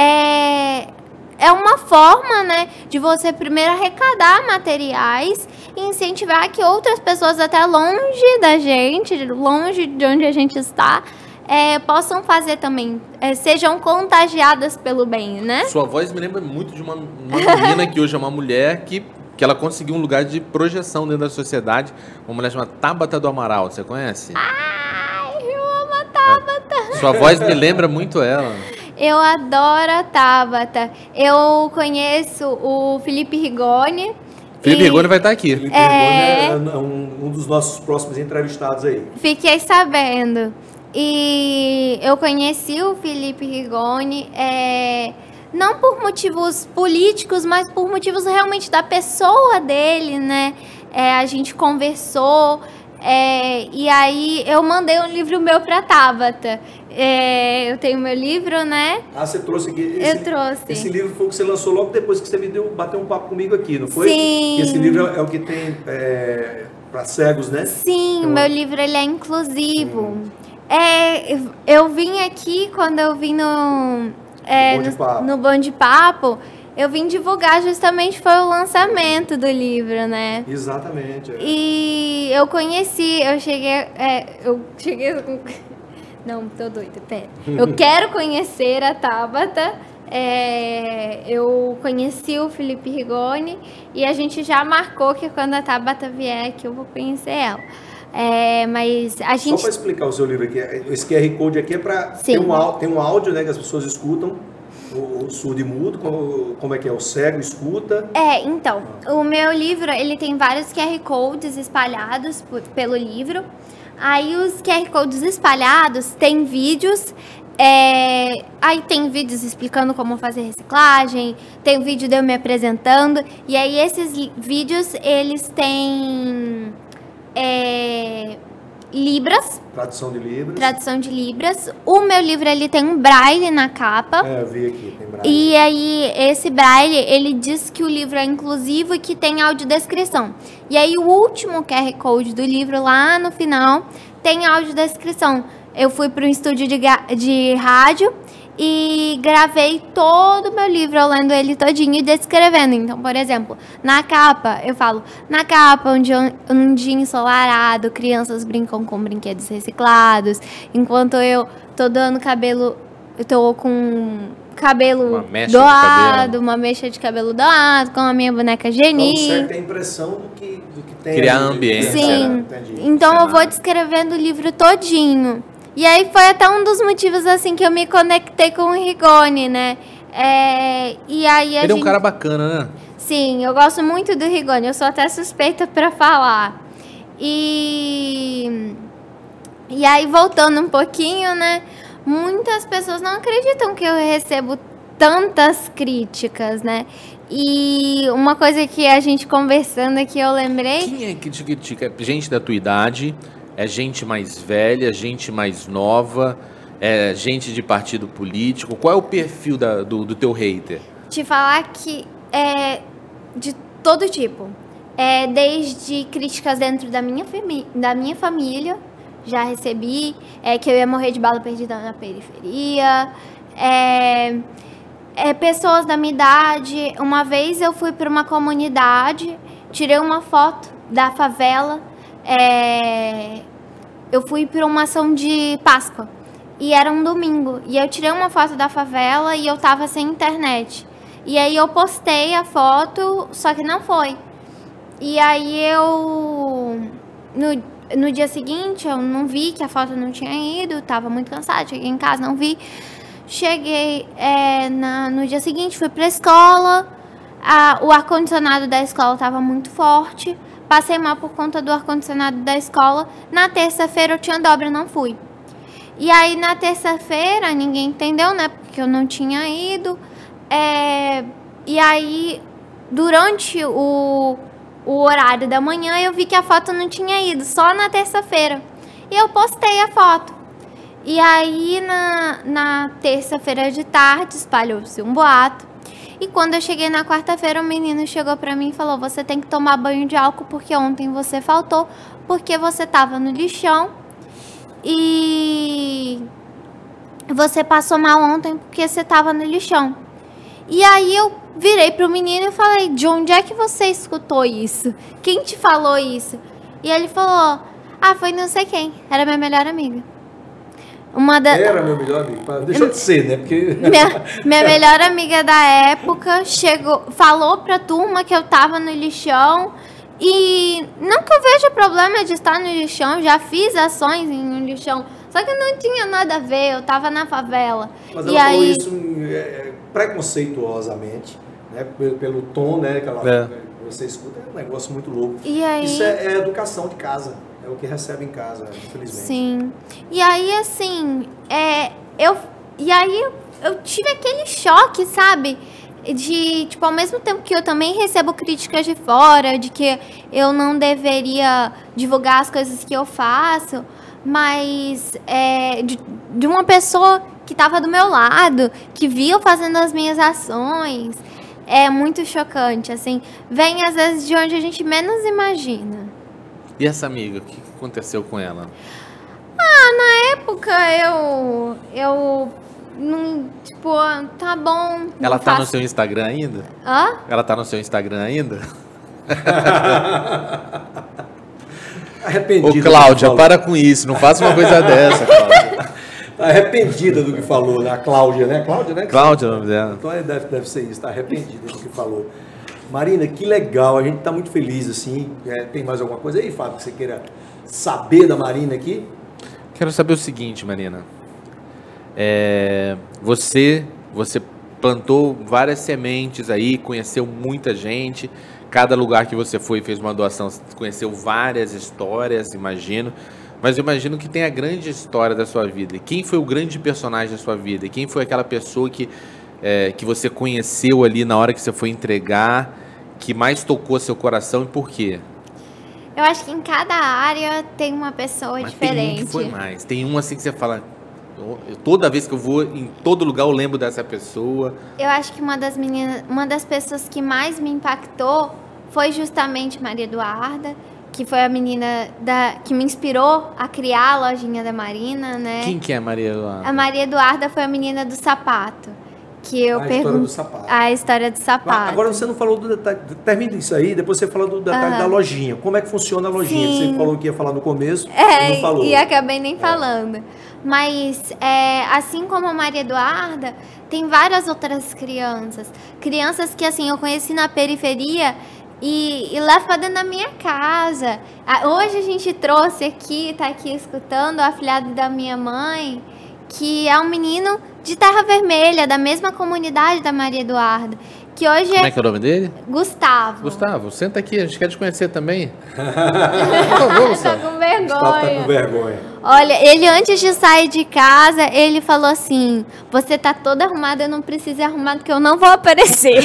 é uma forma, né, de você primeiro arrecadar materiais e incentivar que outras pessoas até longe da gente, longe de onde a gente está, possam fazer também, sejam contagiadas pelo bem, né? Sua voz me lembra muito de uma menina que hoje é uma mulher que ela conseguiu um lugar de projeção dentro da sociedade, uma mulher chamada Tabata do Amaral, você conhece? Ai, eu amo a Tabata! Sua voz me lembra muito ela. Eu adoro a Tabata. Eu conheço o Felipe Rigoni. Felipe Rigoni vai estar aqui. Felipe Rigoni é um dos nossos próximos entrevistados aí. Fiquei sabendo. E eu conheci o Felipe Rigoni, não por motivos políticos, mas por motivos realmente da pessoa dele, né? A gente conversou. E aí eu mandei um livro meu pra Tabata. Eu tenho meu livro, né? Ah, você trouxe aqui? Eu trouxe. Esse livro foi o que você lançou logo depois que você bateu um papo comigo aqui, não foi? Sim. Esse livro é o que tem para cegos, né? Sim, então, meu livro ele é inclusivo. Eu vim aqui quando eu vim no Bom de Papo eu vim divulgar justamente foi o lançamento do livro, né? Exatamente. E eu cheguei com... Não, tô doida, pera. Eu quero conhecer a Tabata. Eu conheci o Felipe Rigoni e a gente já marcou que quando a Tabata vier aqui eu vou conhecer ela. Mas a gente... Só para explicar o seu livro aqui, esse QR Code aqui é para... Tem um áudio, né, que as pessoas escutam, o surdo e mudo, como é que é? O cego escuta? Então, o meu livro, ele tem vários QR Codes espalhados pelo livro. Aí os QR Codes espalhados tem vídeos... aí tem vídeos explicando como fazer reciclagem, tem vídeo de eu me apresentando, e aí esses vídeos, eles têm Libras. Tradução de Libras. O meu livro, ele tem um braille na capa. Eu vi aqui, tem braille. E aí, esse braille, ele diz que o livro é inclusivo e que tem audiodescrição. E aí, o último QR Code do livro, lá no final, tem audiodescrição. Eu fui para um estúdio de rádio e gravei todo o meu livro, eu lendo ele todinho e descrevendo. Então, por exemplo, na capa, eu falo, na capa, um dia ensolarado, crianças brincam com brinquedos reciclados, enquanto eu tô dando cabelo, eu tô com cabelo doado, uma mecha de cabelo doado, com a minha boneca Geni. Então, certo, tem a impressão do que tem. Criar ambiente. Sim, então eu vou descrevendo o livro todinho. E aí foi até um dos motivos, assim, que eu me conectei com o Rigoni, né? E aí Ele é um cara bacana, né? Sim, eu gosto muito do Rigoni. Eu sou até suspeita pra falar. E aí, voltando um pouquinho, né? Muitas pessoas não acreditam que eu recebo tantas críticas, né? E uma coisa que a gente conversando aqui, eu lembrei... Quem é que te critica? Gente da tua idade... É gente mais velha, gente mais nova, é gente de partido político? Qual é o perfil do teu hater? Te falar que é de todo tipo. Desde críticas dentro da minha família, já recebi, que eu ia morrer de bala perdida na periferia. Pessoas da minha idade. Uma vez eu fui para uma comunidade, tirei uma foto da favela. Eu fui para uma ação de Páscoa e era um domingo e eu tirei uma foto da favela e eu tava sem internet e aí eu postei a foto, só que não foi. E aí eu no dia seguinte eu não vi que a foto não tinha ido, tava muito cansada, cheguei em casa, não vi. Cheguei no dia seguinte, fui pra escola, o ar-condicionado da escola tava muito forte. Passei mal por conta do ar-condicionado da escola. Na terça-feira eu tinha dobra, não fui. E aí na terça-feira ninguém entendeu, né? Porque eu não tinha ido. E aí durante o horário da manhã eu vi que a foto não tinha ido, só na terça-feira. E eu postei a foto. E aí na terça-feira de tarde espalhou-se um boato. E quando eu cheguei na quarta-feira, o menino chegou pra mim e falou: você tem que tomar banho de álcool porque ontem você faltou, porque você tava no lixão e você passou mal ontem porque você tava no lixão. E aí eu virei pro menino e falei: de onde é que você escutou isso? Quem te falou isso? E ele falou: foi não sei quem, era minha melhor amiga. Era meu melhor amigo. Deixa de ser, né? Porque... Minha melhor amiga da época falou pra turma que eu tava no lixão. E não que eu veja problema de estar no lixão, já fiz ações no lixão. Só que não tinha nada a ver, eu tava na favela. Mas ela falou isso preconceituosamente, né? Pelo tom, né? Que você escuta, é um negócio muito louco. E aí... Isso é educação de casa. É o que recebe em casa, infelizmente. Sim. E aí, assim, eu tive aquele choque, sabe? De, tipo, ao mesmo tempo que eu também recebo críticas de fora, de que eu não deveria divulgar as coisas que eu faço, mas de uma pessoa que estava do meu lado, que via eu fazendo as minhas ações, é muito chocante, assim. Vem, às vezes, de onde a gente menos imagina. E essa amiga, o que aconteceu com ela? Na época eu tipo, tá bom. Ela não tá no faço- seu Instagram ainda? Hã? Ela tá no seu Instagram ainda? Arrependida. Ô, do que Cláudia, falou. para com isso. Não faça uma coisa dessa, Cláudia. Tá arrependida do que falou, né? A Cláudia, né? Cláudia, né? Cláudia é o nome dela. Então deve ser isso, tá arrependida do que falou. Marina, que legal, a gente tá muito feliz, assim. Tem mais alguma coisa aí, Fábio, que você queira saber da Marina aqui? Quero saber o seguinte, Marina. Você plantou várias sementes aí, conheceu muita gente. Cada lugar que você foi fez uma doação, conheceu várias histórias, imagino. Mas eu imagino que tem a grande história da sua vida. E quem foi o grande personagem da sua vida? E quem foi aquela pessoa que você conheceu ali na hora que você foi entregar, que mais tocou seu coração e por quê? Eu acho que em cada área tem uma pessoa Mas diferente. tem um que foi mais. Tem um assim que você fala... Toda vez que eu vou, em todo lugar eu lembro dessa pessoa. Eu acho que uma das pessoas que mais me impactou foi justamente Maria Eduarda, que foi a menina que me inspirou a criar a lojinha da Marina, né? Quem que é a Maria Eduarda? A Maria Eduarda foi a menina do sapato. Que eu A história pergunto. do sapato. A história do sapato. Agora você não falou do detalhe, termina isso aí, depois você fala do detalhe da lojinha. Como é que funciona a lojinha? Sim. Você falou que ia falar no começo, você não falou. E acabei nem falando. Mas, assim como a Maria Eduarda, tem várias outras crianças. Crianças que, assim, eu conheci na periferia e levo pra dentro da minha casa. Hoje a gente trouxe aqui, tá aqui escutando, o afilhado da minha mãe, que é um menino de Terra Vermelha, da mesma comunidade da Maria Eduarda. Que hoje Como é que é o nome dele? Gustavo. Gustavo, senta aqui, a gente quer te conhecer também. Por favor, Tá Gustavo. com Gustavo tá vergonha. com vergonha. Olha, ele antes de sair de casa, ele falou assim: você tá toda arrumada, eu não preciso ir arrumada, porque eu não vou aparecer.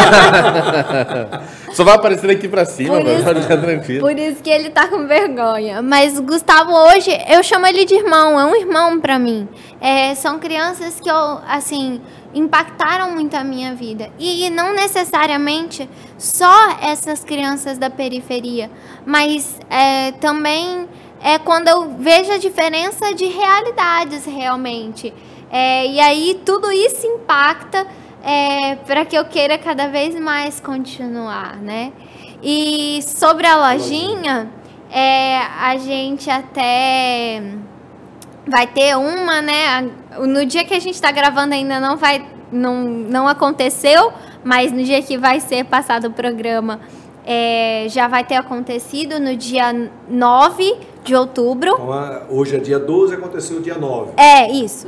Só vai aparecer aqui pra cima, Por mano. isso- Pode ficar tranquilo. Por isso que ele tá com vergonha. Mas o Gustavo hoje, eu chamo ele de irmão, é um irmão pra mim. São crianças que assim, impactaram muito a minha vida. E não necessariamente só essas crianças da periferia, mas também quando eu vejo a diferença de realidades realmente. E aí tudo isso impacta para que eu queira cada vez mais continuar, né? E sobre a lojinha, a gente até vai ter uma, né? No dia que a gente está gravando ainda não aconteceu, mas no dia que vai ser passado o programa, já vai ter acontecido no dia 9 de outubro. Então, hoje é dia 12, aconteceu dia 9. Isso.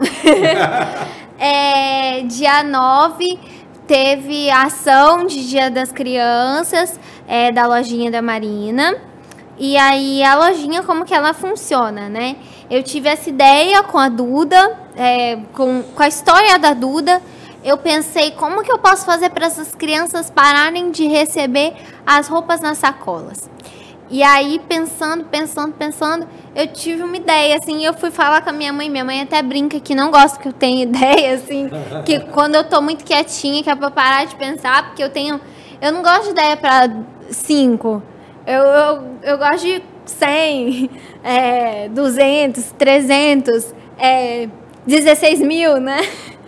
Dia 9 teve a ação de Dia das Crianças da lojinha da Marina. E aí a lojinha, como que ela funciona, né? Eu tive essa ideia com a Duda, com a história da Duda. Eu pensei, como que eu posso fazer para essas crianças pararem de receber as roupas nas sacolas? E aí, pensando, eu tive uma ideia, assim, eu fui falar com a minha mãe até brinca que não gosta que eu tenha ideia, assim, que quando eu tô muito quietinha, que é pra parar de pensar, porque eu não gosto de ideia pra 5, eu gosto de 100, 200, 300, 16 mil, né?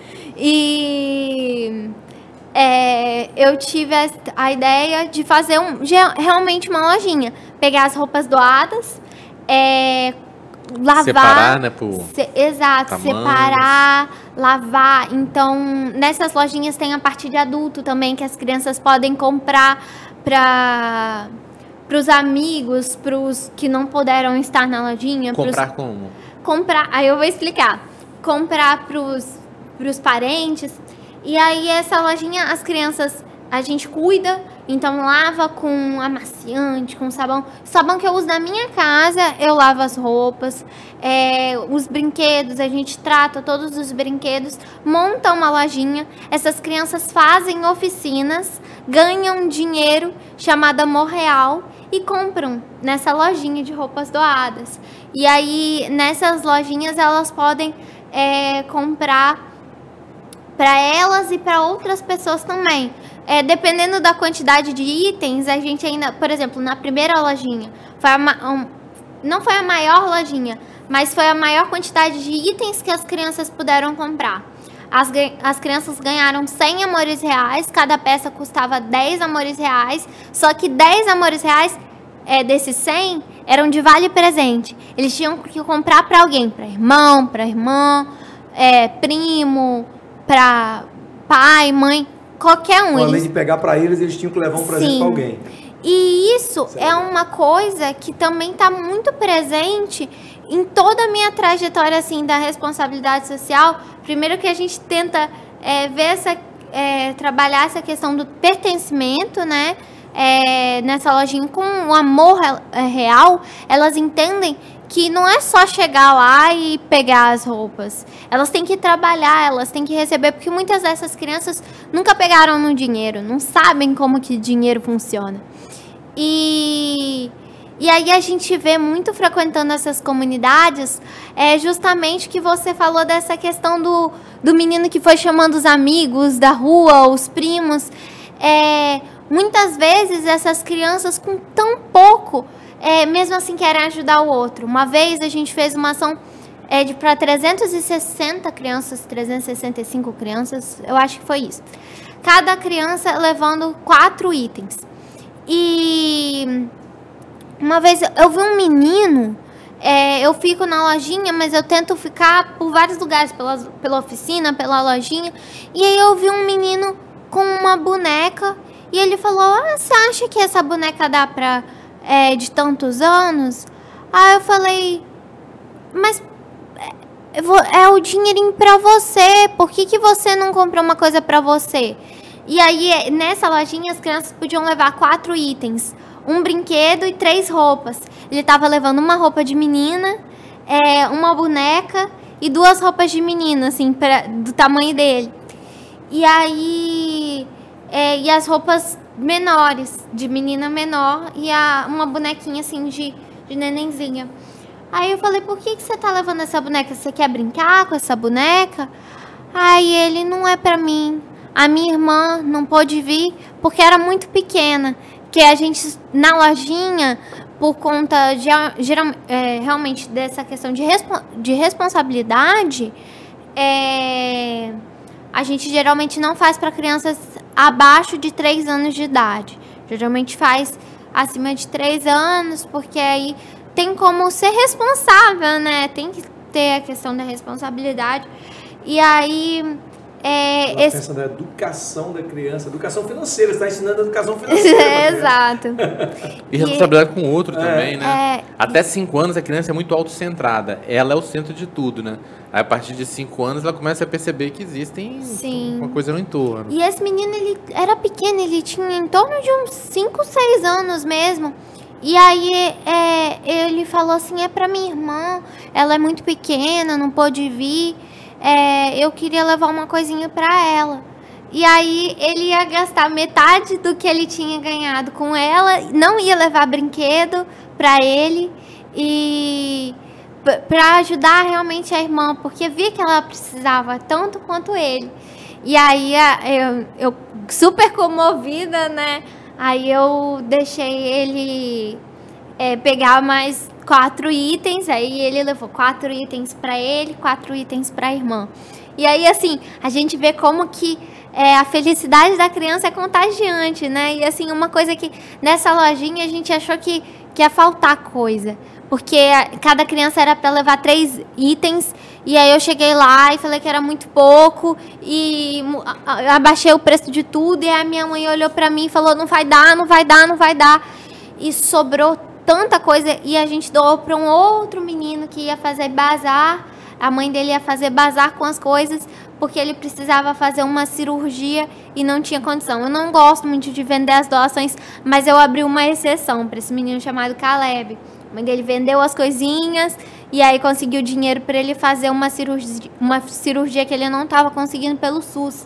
E eu tive a ideia de fazer realmente uma lojinha. Pegar as roupas doadas, lavar. Separar, né? Exato, tamanhos. separar, lavar. Então, nessas lojinhas tem a parte de adulto também, que as crianças podem comprar para os amigos, para os que não puderam estar na lojinha. Comprar como? Aí eu vou explicar. Comprar para os parentes. E aí essa lojinha, as crianças, a gente cuida, então lava com amaciante, com sabão. Sabão que eu uso na minha casa, eu lavo as roupas. Os brinquedos, a gente trata todos os brinquedos, monta uma lojinha. Essas crianças fazem oficinas, ganham dinheiro chamado Amor Real e compram nessa lojinha de roupas doadas. E aí nessas lojinhas elas podem comprar para elas e para outras pessoas também. Dependendo da quantidade de itens, a gente ainda, por exemplo, na primeira lojinha, não foi a maior lojinha, mas foi a maior quantidade de itens que as crianças puderam comprar. As crianças ganharam 100 amores reais, cada peça custava 10 amores reais, só que 10 amores reais desses 100 eram de vale presente. Eles tinham que comprar para alguém, para irmão, para irmã, primo, para pai, mãe, qualquer um. Além de pegar para eles tinham que levar um presente para alguém. E isso é uma coisa que também está muito presente em toda a minha trajetória assim, da responsabilidade social. Primeiro que a gente tenta trabalhar essa questão do pertencimento, né? Nessa lojinha com o amor real, elas entendem que não é só chegar lá e pegar as roupas. Elas têm que trabalhar, elas têm que receber, porque muitas dessas crianças nunca pegaram no dinheiro, não sabem como que dinheiro funciona. E aí a gente vê muito frequentando essas comunidades, justamente que você falou dessa questão do menino que foi chamando os amigos da rua, os primos. Muitas vezes essas crianças com tão pouco, mesmo assim querem ajudar o outro. Uma vez a gente fez uma ação para 360 crianças, 365 crianças, eu acho que foi isso. Cada criança levando 4 itens. E uma vez eu vi um menino, eu fico na lojinha, mas eu tento ficar por vários lugares, pela oficina, pela lojinha. E aí eu vi um menino com uma boneca e ele falou, você acha que essa boneca dá pra de tantos anos? Aí eu falei, mas é o dinheirinho pra você, por que você não comprou uma coisa pra você? E aí nessa lojinha as crianças podiam levar 4 itens, um brinquedo e 3 roupas. Ele tava levando uma roupa de menina, uma boneca e 2 roupas de menina, assim, do tamanho dele. E aí e as roupas menores, de menina menor, e uma bonequinha assim de nenenzinha. Aí eu falei, por que você tá levando essa boneca? Você quer brincar com essa boneca? Aí ele, não é pra mim. A minha irmã não pôde vir porque era muito pequena. Que a gente, na lojinha, por conta de realmente dessa questão de responsabilidade, a gente geralmente não faz para crianças abaixo de 3 anos de idade. Geralmente faz acima de 3 anos, porque aí tem como ser responsável, né? Tem que ter a questão da responsabilidade. E aí... pensa na educação da criança, educação financeira, você está ensinando a educação financeira. Exato. E responsabilidade com o outro também, né? Até 5 anos a criança é muito autocentrada. Ela é o centro de tudo, né? Aí, a partir de 5 anos ela começa a perceber que existem uma coisa no entorno. E esse menino, ele era pequeno, ele tinha em torno de uns 5, 6 anos mesmo. E aí ele falou assim, é pra minha irmã, ela é muito pequena, não pôde vir. Eu queria levar uma coisinha pra ela. E aí ele ia gastar metade do que ele tinha ganhado com ela, não ia levar brinquedo pra ele, e pra ajudar realmente a irmã, porque via que ela precisava tanto quanto ele. E aí eu super comovida, né? Aí eu deixei ele pegar mais 4 itens, aí ele levou 4 itens para ele, 4 itens para a irmã. E aí, assim, a gente vê como que a felicidade da criança é contagiante, né? E, assim, uma coisa que nessa lojinha a gente achou que ia faltar coisa, porque cada criança era para levar 3 itens, e aí eu cheguei lá e falei que era muito pouco, e abaixei o preço de tudo, e a minha mãe olhou para mim e falou, não vai dar, não vai dar, não vai dar. E sobrou tanta coisa, e a gente doou para um outro menino que ia fazer bazar. A mãe dele ia fazer bazar com as coisas, porque ele precisava fazer uma cirurgia e não tinha condição. Eu não gosto muito de vender as doações, mas eu abri uma exceção para esse menino chamado Caleb. A mãe dele vendeu as coisinhas e aí conseguiu dinheiro para ele fazer uma cirurgia que ele não estava conseguindo pelo SUS.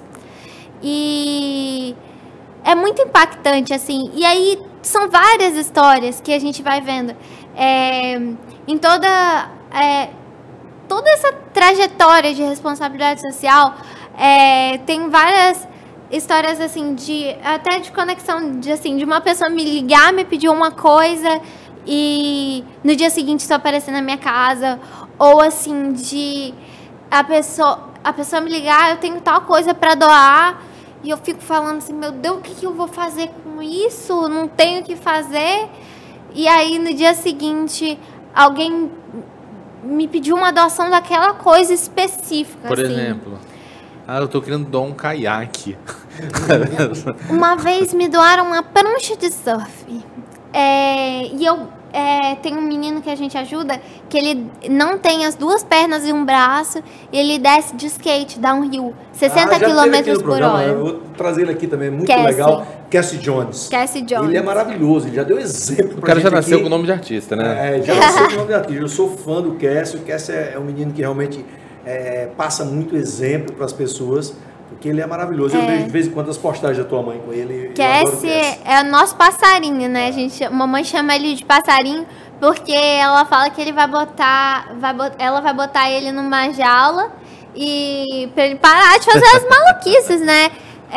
E é muito impactante, assim. E aí são várias histórias que a gente vai vendo. Em toda essa trajetória de responsabilidade social, tem várias histórias, assim, até de conexão, de uma pessoa me ligar, me pedir uma coisa e no dia seguinte só aparecer na minha casa, Ou assim, de a pessoa me ligar, eu tenho tal coisa para doar, e eu fico falando assim, meu Deus, o que eu vou fazer com isso? Não tenho o que fazer. E aí, no dia seguinte, alguém me pediu uma doação daquela coisa específica. Por assim. exemplo, eu tô querendo doar um caiaque. Uma vez me doaram uma prancha de surf. E eu tenho um menino que a gente ajuda, que ele não tem as 2 pernas e um braço, e ele desce de skate, downhill, 60 km por hora. Eu vou trazer ele aqui também, muito Cassie. legal. Cassie Jones. Cassie Jones. Ele é maravilhoso, ele já deu exemplo pra O cara gente já nasceu aqui. com o nome de artista, né? Já nasceu com o nome de artista. Eu sou fã do Cassie. O Cassie é um menino que realmente passa muito exemplo para as pessoas, porque ele é maravilhoso. Eu vejo de vez em quando as postagens da tua mãe com ele. Cassie é o nosso passarinho, né? A mamãe chama ele de passarinho porque ela fala que ele ela vai botar ele numa jaula e pra ele parar de fazer as maluquices, né?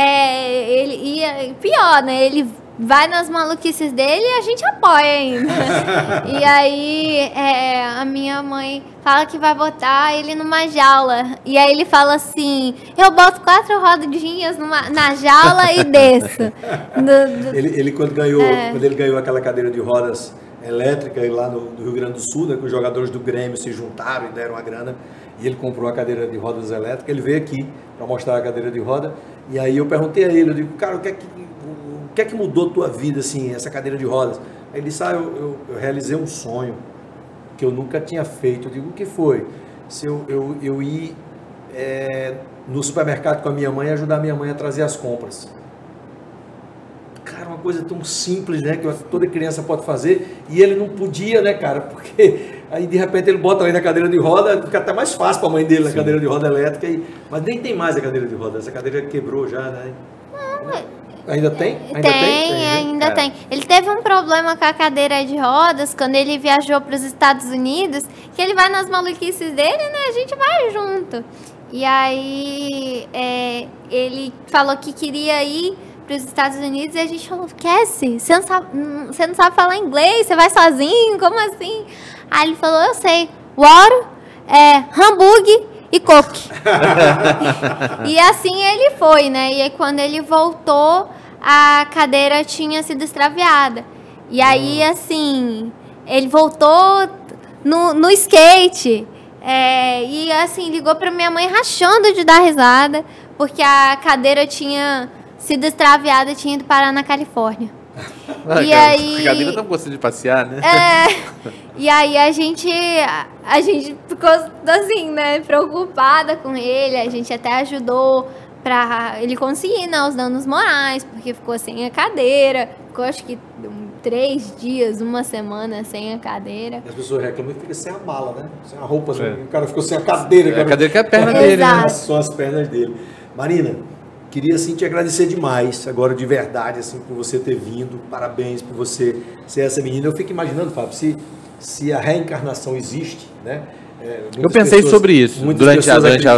Pior, né? Ele vai nas maluquices dele e a gente apoia ainda. E aí a minha mãe fala que vai botar ele numa jaula. E aí ele fala assim, eu boto 4 rodinhas na jaula e desço. Ele quando ele ganhou aquela cadeira de rodas elétrica lá no Rio Grande do Sul, né, que os jogadores do Grêmio se juntaram e deram uma grana, e ele comprou a cadeira de rodas elétrica, ele veio aqui para mostrar a cadeira de roda, e aí eu perguntei a ele, eu digo, cara, o que é que mudou a tua vida, assim, essa cadeira de rodas? Aí ele disse, eu realizei um sonho que eu nunca tinha feito. Eu digo, o que foi? Se eu ir no supermercado com a minha mãe e ajudar a minha mãe a trazer as compras. Cara, uma coisa tão simples, né, que toda criança pode fazer, e ele não podia, né, cara, porque aí de repente ele bota ali na cadeira de roda, fica até mais fácil para a mãe dele na cadeira de roda elétrica, mas nem tem mais a cadeira de roda, essa cadeira quebrou já, né? Ainda tem? Ainda tem. Ele teve um problema com a cadeira de rodas quando ele viajou para os Estados Unidos, que ele vai nas maluquices dele, né, a gente vai junto. E aí ele falou que queria ir para os Estados Unidos e a gente falou, Cassie, você não sabe falar inglês, você vai sozinho, como assim? Aí ele falou, eu sei, water, hambúrguer e coke. E assim ele foi, né? E aí quando ele voltou, a cadeira tinha sido extraviada. E aí, assim, ele voltou no skate. E assim, ligou pra minha mãe rachando de dar risada, porque a cadeira tinha sido extraviada e tinha ido parar na Califórnia. E aí, a cadeira tá gostando de passear, né? E aí a gente ficou assim, né, preocupada com ele. A gente até ajudou pra ele conseguir, né, os danos morais, porque ficou sem a cadeira. Ficou acho que 3 dias, 1 semana sem a cadeira. As pessoas reclamam que fica sem a mala, né? Sem a roupa, o cara ficou sem a cadeira. A cadeira que é a perna dele, né? São as pernas dele. Marina, queria, assim, te agradecer demais, agora de verdade, assim, por você ter vindo. Parabéns por você ser essa menina. Eu fico imaginando, Fábio, se a reencarnação existe, né? Eu pensei sobre isso durante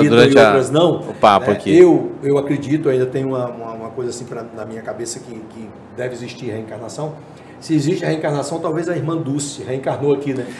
o papo, né? Aqui. Eu acredito, ainda tem uma coisa assim na minha cabeça que deve existir reencarnação. Se existe a reencarnação, talvez a irmã Dulce reencarnou aqui, né?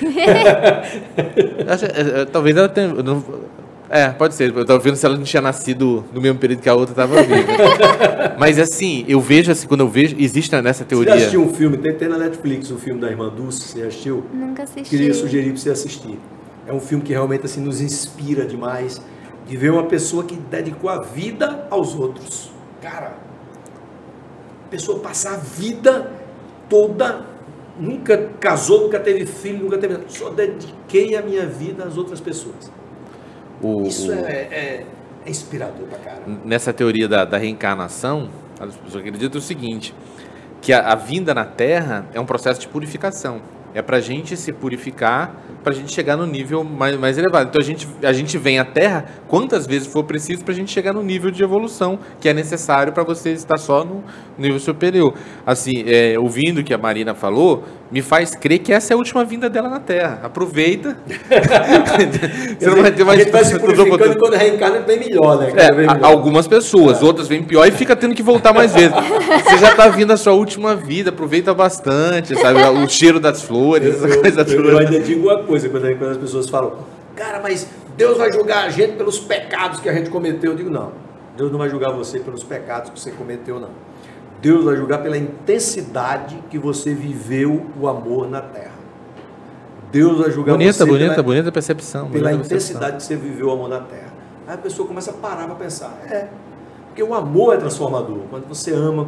Talvez ela tenha... pode ser. Eu estava vendo se ela não tinha nascido no mesmo período que a outra estava viva. Mas assim, eu vejo assim, quando eu vejo, existe nessa teoria... Você já assistiu um filme, tem na Netflix o filme da irmã Dulce, você já assistiu? Nunca assisti. Queria sugerir para você assistir. É um filme que realmente assim, nos inspira demais, de ver uma pessoa que dedicou a vida aos outros. Cara, a pessoa passar a vida toda, nunca casou, nunca teve filho, nunca teve... Só dediquei a minha vida às outras pessoas. Isso é inspirador pra cara. Nessa teoria da reencarnação, as pessoas acreditam o seguinte, que a vinda na Terra é um processo de purificação. É pra gente se purificar, pra gente chegar no nível mais elevado. Então a gente vem à Terra quantas vezes for preciso pra gente chegar no nível de evolução que é necessário para você estar só no nível superior. Assim, ouvindo o que a Marina falou, me faz crer que essa é a última vinda dela na Terra. Aproveita. Você não vai ter mais... A gente vai se purificando e quando reencarna vem melhor, né? Algumas pessoas, outras vêm pior e fica tendo que voltar mais vezes. Você já tá vindo a sua última vida, aproveita bastante, sabe? O cheiro das flores, essa coisa toda. Eu ainda digo uma coisa, quando as pessoas falam, Cara, mas Deus vai julgar a gente pelos pecados que a gente cometeu. Eu digo, não. Deus não vai julgar você pelos pecados que você cometeu, não. Deus vai julgar pela intensidade que você viveu o amor na terra. Deus vai julgar você bonita percepção. Pela intensidade que você viveu o amor na terra. Aí a pessoa começa a parar para pensar. Porque o amor é transformador. Quando você ama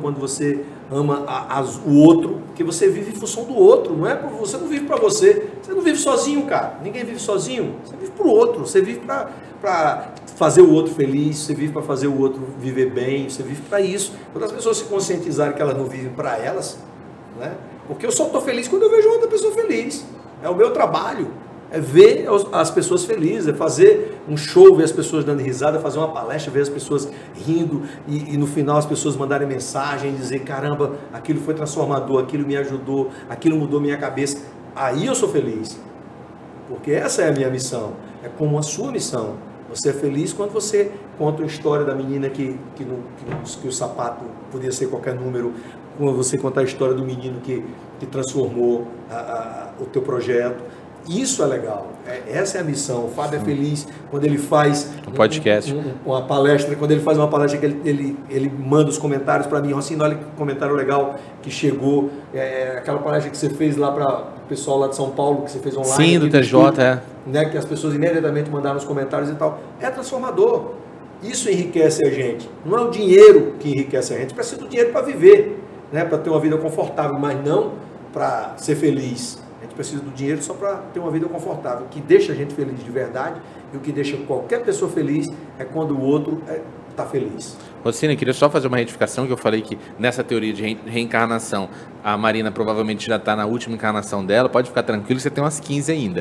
o outro, porque você vive em função do outro. Você não vive para você. Você não vive sozinho, cara. Ninguém vive sozinho. Você vive para o outro. Você vive para fazer o outro feliz. Você vive para fazer o outro viver bem. Você vive para isso. Quando as pessoas se conscientizarem que elas não vivem para elas, né? Porque eu só estou feliz quando eu vejo outra pessoa feliz. É o meu trabalho. É ver as pessoas felizes, é fazer um show, ver as pessoas dando risada, fazer uma palestra, ver as pessoas rindo e no final as pessoas mandarem mensagem e dizer, caramba, aquilo foi transformador, aquilo me ajudou, aquilo mudou minha cabeça. Aí eu sou feliz, porque essa é a minha missão, é como a sua missão. Você é feliz quando você conta a história da menina que o sapato podia ser qualquer número, quando você conta a história do menino que transformou o teu projeto. Isso é legal, essa é a missão. O Fábio é feliz quando ele faz um podcast, uma palestra, quando ele faz uma palestra que ele manda os comentários para mim, assim, olha que comentário legal que chegou, aquela palestra que você fez lá para o pessoal lá de São Paulo, que você fez online. Sim, do TJ, né, que as pessoas imediatamente mandaram os comentários e tal. É transformador, isso enriquece a gente, não é o dinheiro que enriquece a gente precisa do dinheiro para viver, né, para ter uma vida confortável, mas não para ser feliz. A gente precisa do dinheiro só para ter uma vida confortável. O que deixa a gente feliz de verdade e o que deixa qualquer pessoa feliz é quando o outro está feliz. Rocine, queria só fazer uma retificação, que eu falei que nessa teoria de reencarnação, a Marina provavelmente já está na última encarnação dela. Pode ficar tranquilo que você tem umas 15 ainda.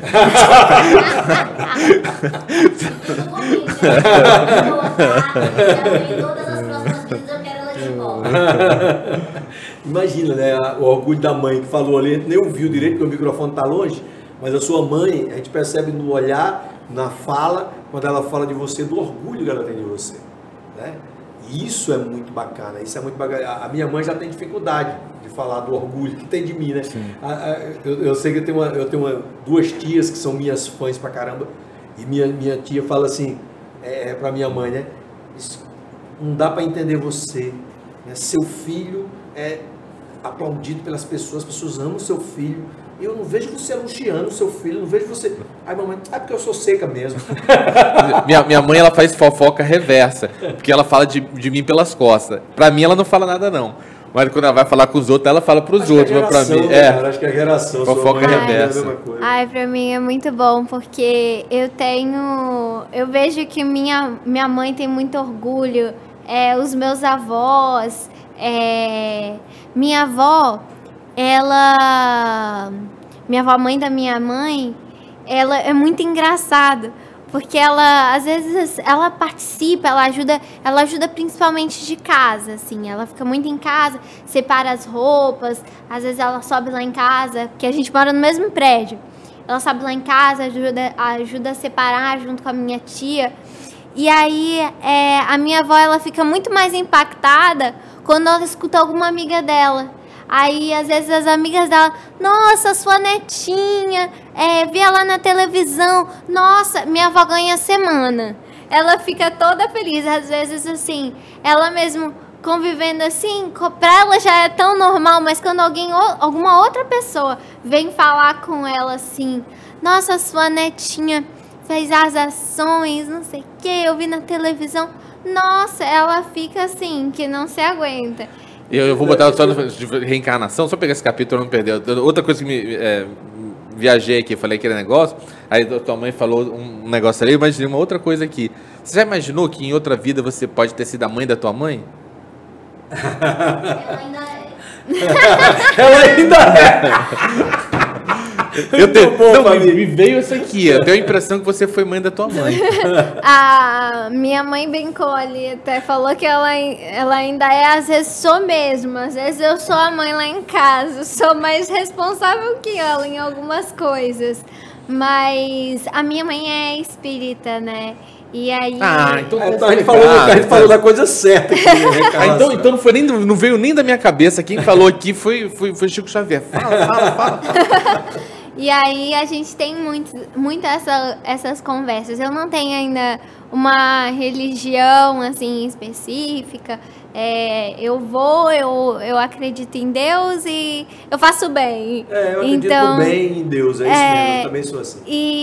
Todas as próximas vezes eu quero ela de volta. Imagina, né, o orgulho da mãe que falou ali, a gente nem ouviu direito porque o microfone está longe, mas a sua mãe, a gente percebe no olhar, na fala, quando ela fala de você, do orgulho que ela tem de você, né? Isso é muito bacana, isso é muito bacana. A minha mãe já tem dificuldade de falar do orgulho que tem de mim, né? Eu sei que eu tenho duas tias que são minhas fãs pra caramba, e minha tia fala assim, pra minha mãe, né? Não dá para entender você, né? Seu filho é aplaudido pelas pessoas, as pessoas amam o seu filho, e eu não vejo você elogiando o seu filho, não vejo você... Ai, mamãe, porque eu sou seca mesmo. minha mãe, ela faz fofoca reversa, porque ela fala de mim pelas costas. Pra mim, ela não fala nada, não. Mas quando ela vai falar com os outros, ela fala pros outros, mas pra mim... Cara, acho que é a geração. Fofoca reversa. É a mesma coisa. Ai, pra mim é muito bom, porque eu vejo que minha mãe tem muito orgulho, os meus avós, minha avó, minha avó, mãe da minha mãe, ela é muito engraçada, porque ela, às vezes, ela participa, ela ajuda principalmente de casa, assim, ela fica muito em casa, separa as roupas, às vezes ela sobe lá em casa, porque a gente mora no mesmo prédio, ela sobe lá em casa, ajuda a separar junto com a minha tia, e aí a minha avó, ela fica muito mais impactada quando ela escuta alguma amiga dela. Aí, às vezes, as amigas dela, nossa, sua netinha, vi ela na televisão, nossa, minha avó ganha semana. Ela fica toda feliz, às vezes, assim, ela mesmo convivendo assim, pra ela já é tão normal, mas quando alguma outra pessoa vem falar com ela assim, nossa, sua netinha fez as ações, não sei o que, eu vi na televisão, nossa, ela fica assim, que não se aguenta. Eu vou botar a história de reencarnação, só pegar esse capítulo e não perder. Outra coisa que viajei aqui, falei aquele negócio, aí tua mãe falou um negócio ali, eu imaginei uma outra coisa aqui. Você já imaginou que em outra vida você pode ter sido a mãe da tua mãe? Ela ainda é. Ela ainda é. Me veio isso aqui. Eu tenho a impressão que você foi mãe da tua mãe. A minha mãe brincou ali, até falou que ela ainda é, às vezes sou mesmo, às vezes eu sou a mãe lá em casa, sou mais responsável que ela em algumas coisas, mas a minha mãe é espírita, né? E aí... então a gente falou da coisa certa aqui, né, então não veio nem da minha cabeça. Quem falou aqui foi Chico Xavier. Fala. E aí a gente tem muito essas conversas. Eu não tenho ainda uma religião assim específica. Eu acredito em Deus e eu faço bem. Eu acredito então, bem em Deus, é isso mesmo, eu também sou assim.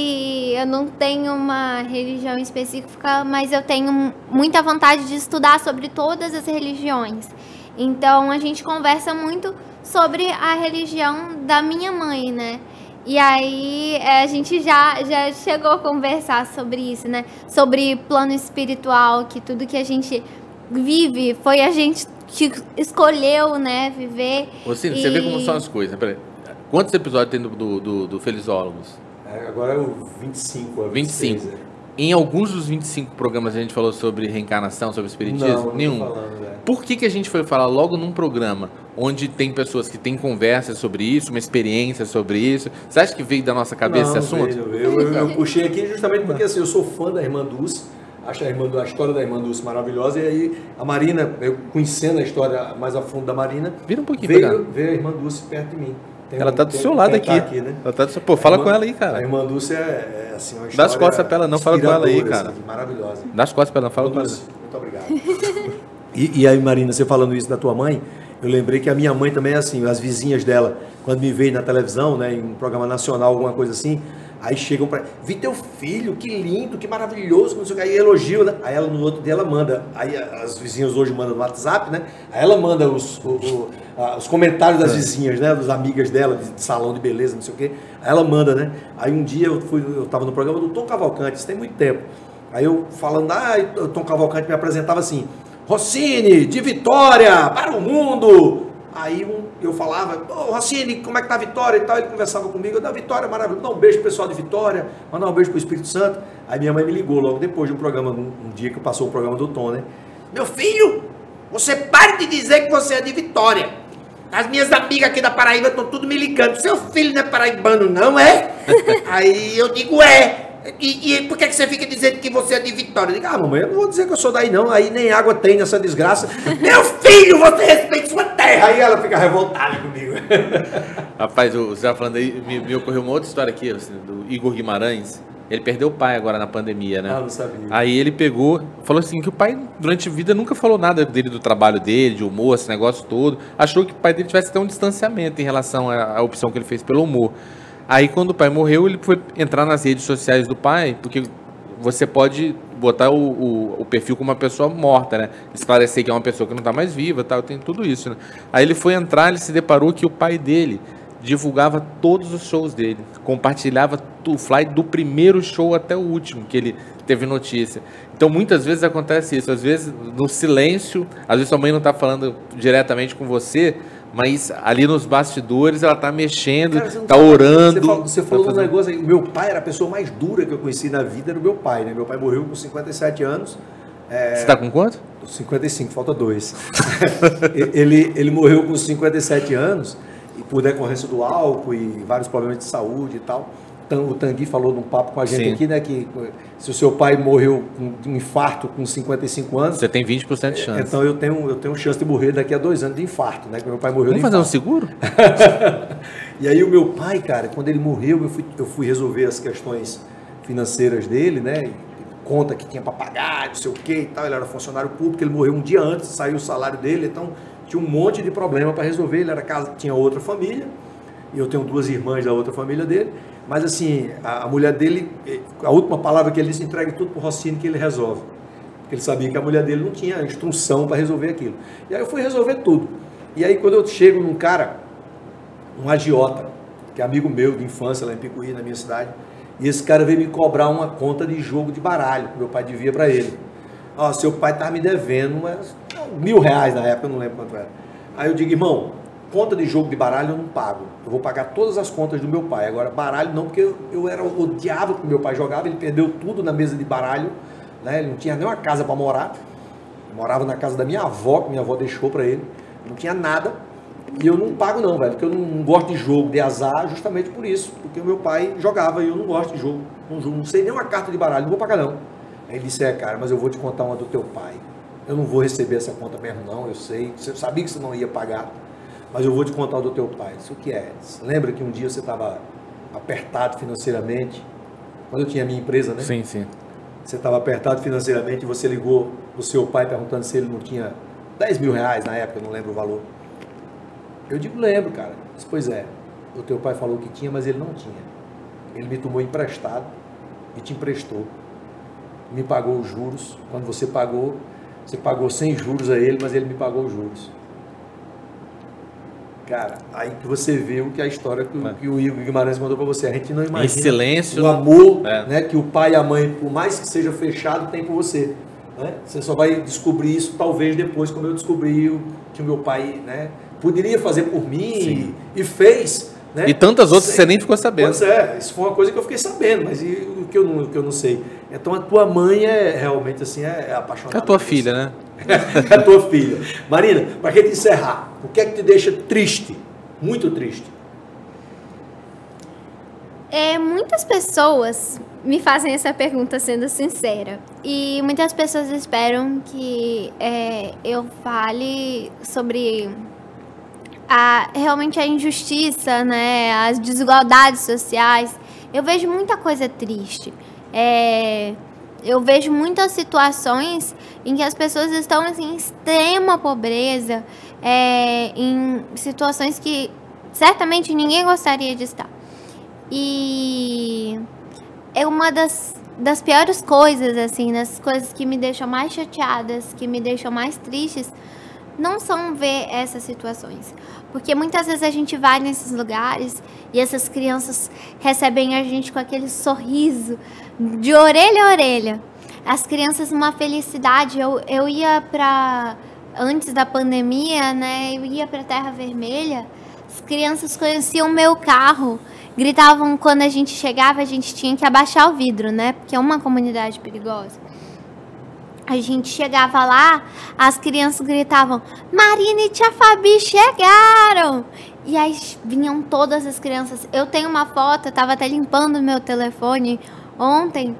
E eu não tenho uma religião específica, mas eu tenho muita vontade de estudar sobre todas as religiões. Então a gente conversa muito sobre a religião da minha mãe, né? E aí a gente já chegou a conversar sobre isso, né? Sobre plano espiritual, que tudo que a gente vive foi a gente que escolheu, né, viver. Você vê como são as coisas. Peraí. Quantos episódios tem do Felizólogos? Agora é o 25. 25. Em alguns dos 25 programas a gente falou sobre reencarnação, sobre espiritismo? Não nenhum. Por que a gente foi falar logo num programa onde tem pessoas que têm conversas sobre isso, uma experiência sobre isso? Você acha que veio da nossa cabeça esse assunto? Eu puxei aqui justamente porque assim, eu sou fã da Irmã Dulce, acho a história da Irmã Dulce maravilhosa, e aí a Marina, eu conhecendo a história mais a fundo da Marina, vira um pouquinho veio a Irmã Dulce perto de mim. Ela tá do seu lado aqui. Né? Ela tá do seu... Pô, fala com ela aí, cara. A Irmã Dulce é assim, uma história. Dá as costas pra ela, não fala com ela aí, cara. Assim, maravilhosa. Dá as costas pra ela, não fala com ela. Muito obrigado. E aí, Marina, você falando isso da tua mãe, eu lembrei que a minha mãe também é assim, as vizinhas dela, quando me veem na televisão, né, em um programa nacional, alguma coisa assim, aí chegam pra... Vi teu filho, que lindo, que maravilhoso, não sei o que, aí elogio, né? Aí ela no outro dia ela manda, aí as vizinhas hoje mandam no WhatsApp, né? Aí ela manda os comentários das vizinhas, né? Das amigas dela, de salão de beleza, não sei o que. Aí ela manda, né? Aí um dia eu tava no programa do Tom Cavalcante, isso tem muito tempo. Aí eu falando, o Tom Cavalcante me apresentava assim, Rossini, de Vitória, para o mundo. Aí eu falava, Rossini, como é que tá a Vitória e tal? Ele conversava comigo, eu da Vitória, maravilhoso, dá um beijo pro pessoal de Vitória, mandar um beijo pro Espírito Santo. Aí minha mãe me ligou logo depois de um programa, um dia que passou o programa do Tom, né? Meu filho, você pare de dizer que você é de Vitória. As minhas amigas aqui da Paraíba estão tudo me ligando, seu filho não é paraibano não, é? Aí eu digo, E por que você fica dizendo que você é de Vitória? Eu digo, mamãe, eu não vou dizer que eu sou daí não, aí nem água tem nessa desgraça. Meu filho, você respeita sua terra. Aí ela fica revoltada comigo. Rapaz, você estava falando aí, me ocorreu uma outra história aqui, assim, do Igor Guimarães. Ele perdeu o pai agora na pandemia, né? Ah, não sabia. Aí ele falou assim, que o pai, durante a vida, nunca falou nada dele, do trabalho dele, de humor, esse negócio todo. Achou que o pai dele tivesse até um distanciamento em relação à opção que ele fez pelo humor. Aí, quando o pai morreu, ele foi entrar nas redes sociais do pai, porque você pode botar o perfil como uma pessoa morta, né? Esclarecer que é uma pessoa que não está mais viva, tal, tem tudo isso, né? Aí ele foi entrar, ele se deparou que o pai dele divulgava todos os shows dele, compartilhava o flyer do primeiro show até o último que ele teve notícia. Então, muitas vezes acontece isso, às vezes no silêncio, às vezes sua mãe não está falando diretamente com você, mas ali nos bastidores ela tá mexendo, tá orando. Você falou um negócio aí, o meu pai era a pessoa mais dura que eu conheci na vida, era o meu pai, né? Meu pai morreu com 57 anos. Você tá com quanto? 55, falta 2. ele morreu com 57 anos, e por decorrência do álcool e vários problemas de saúde e tal. O Tanguy falou num papo com a gente aqui, né, que se o seu pai morreu de um infarto com 55 anos... Você tem 20% de chance. Então eu tenho chance de morrer daqui a 2 anos de infarto, né, que meu pai morreu de infarto. Vamos fazer um seguro? E aí o meu pai, cara, quando ele morreu, eu fui resolver as questões financeiras dele, né, conta que tinha para pagar, não sei o que e tal, ele era funcionário público, ele morreu um dia antes, saiu o salário dele, então tinha um monte de problema para resolver, ele era casa, tinha outra família, e eu tenho 2 irmãs da outra família dele, mas assim, a mulher dele, a última palavra que ele disse, entregue tudo pro Rossini que ele resolve. Porque ele sabia que a mulher dele não tinha instrução para resolver aquilo. E aí eu fui resolver tudo. E aí quando eu chego num cara, um agiota, que é amigo meu de infância lá em Picuí, na minha cidade, e esse cara veio me cobrar uma conta de jogo de baralho, que meu pai devia para ele. Ó, seu pai tá me devendo umas R$1.000 na época, eu não lembro quanto era. Aí eu digo, irmão, conta de jogo de baralho eu não pago. Eu vou pagar todas as contas do meu pai. Agora, baralho não, porque eu odiava que meu pai jogava, ele perdeu tudo na mesa de baralho, né? Ele não tinha nem uma casa para morar. Eu morava na casa da minha avó, que minha avó deixou para ele. Não tinha nada. E eu não pago não, velho, porque eu não gosto de jogo de azar justamente por isso. Porque o meu pai jogava e eu não gosto de jogo. Não sei nem uma carta de baralho, não vou pagar não. Aí ele disse, cara, mas eu vou te contar uma do teu pai. Eu não vou receber essa conta mesmo não, eu sei. Você sabia que você não ia pagar. Mas eu vou te contar o do teu pai. Isso o que é? Lembra que um dia você estava apertado financeiramente, quando eu tinha a minha empresa, né? Sim, sim. Você estava apertado financeiramente e você ligou pro seu pai perguntando se ele não tinha 10 mil reais na época, eu não lembro o valor. Eu digo, lembro, cara. Eu disse, pois é, o teu pai falou que tinha, mas ele não tinha. Ele me tomou emprestado e te emprestou. Me pagou os juros. Quando você pagou sem juros a ele, mas ele me pagou os juros. Cara, aí que você vê o que a história que o Igor Guimarães mandou para você. A gente não imagina Em silêncio, o amor, é, né, que o pai e a mãe, por mais que seja fechado, tem por você. Né? Você só vai descobrir isso talvez depois, como eu descobri que o meu pai, né, poderia fazer por mim e fez. Né? E tantas outras você nem ficou sabendo. Pois é, isso foi uma coisa que eu fiquei sabendo, mas o que eu não sei. Então a tua mãe é realmente assim, é apaixonada. É a tua filha, né? É a tua filha. Marina, para gente encerrar, o que é que te deixa triste? Muito triste. Muitas pessoas me fazem essa pergunta sendo sincera. E muitas pessoas esperam que eu fale sobre realmente a injustiça, né, as desigualdades sociais. Eu vejo muita coisa triste. Eu vejo muitas situações em que as pessoas estão assim, em extrema pobreza, em situações que certamente ninguém gostaria de estar. E é uma das piores coisas, assim, das coisas que me deixam mais chateadas, que me deixam mais tristes, não são ver essas situações. Porque muitas vezes a gente vai nesses lugares e essas crianças recebem a gente com aquele sorriso de orelha a orelha. As crianças, uma felicidade. Eu ia antes da pandemia, né? Eu ia para Terra Vermelha. As crianças conheciam o meu carro. Gritavam quando a gente chegava, a gente tinha que abaixar o vidro, né? Porque é uma comunidade perigosa. A gente chegava lá, as crianças gritavam, Marina e tia Fabi chegaram! E aí vinham todas as crianças. Eu tenho uma foto, eu estava até limpando o meu telefone ontem.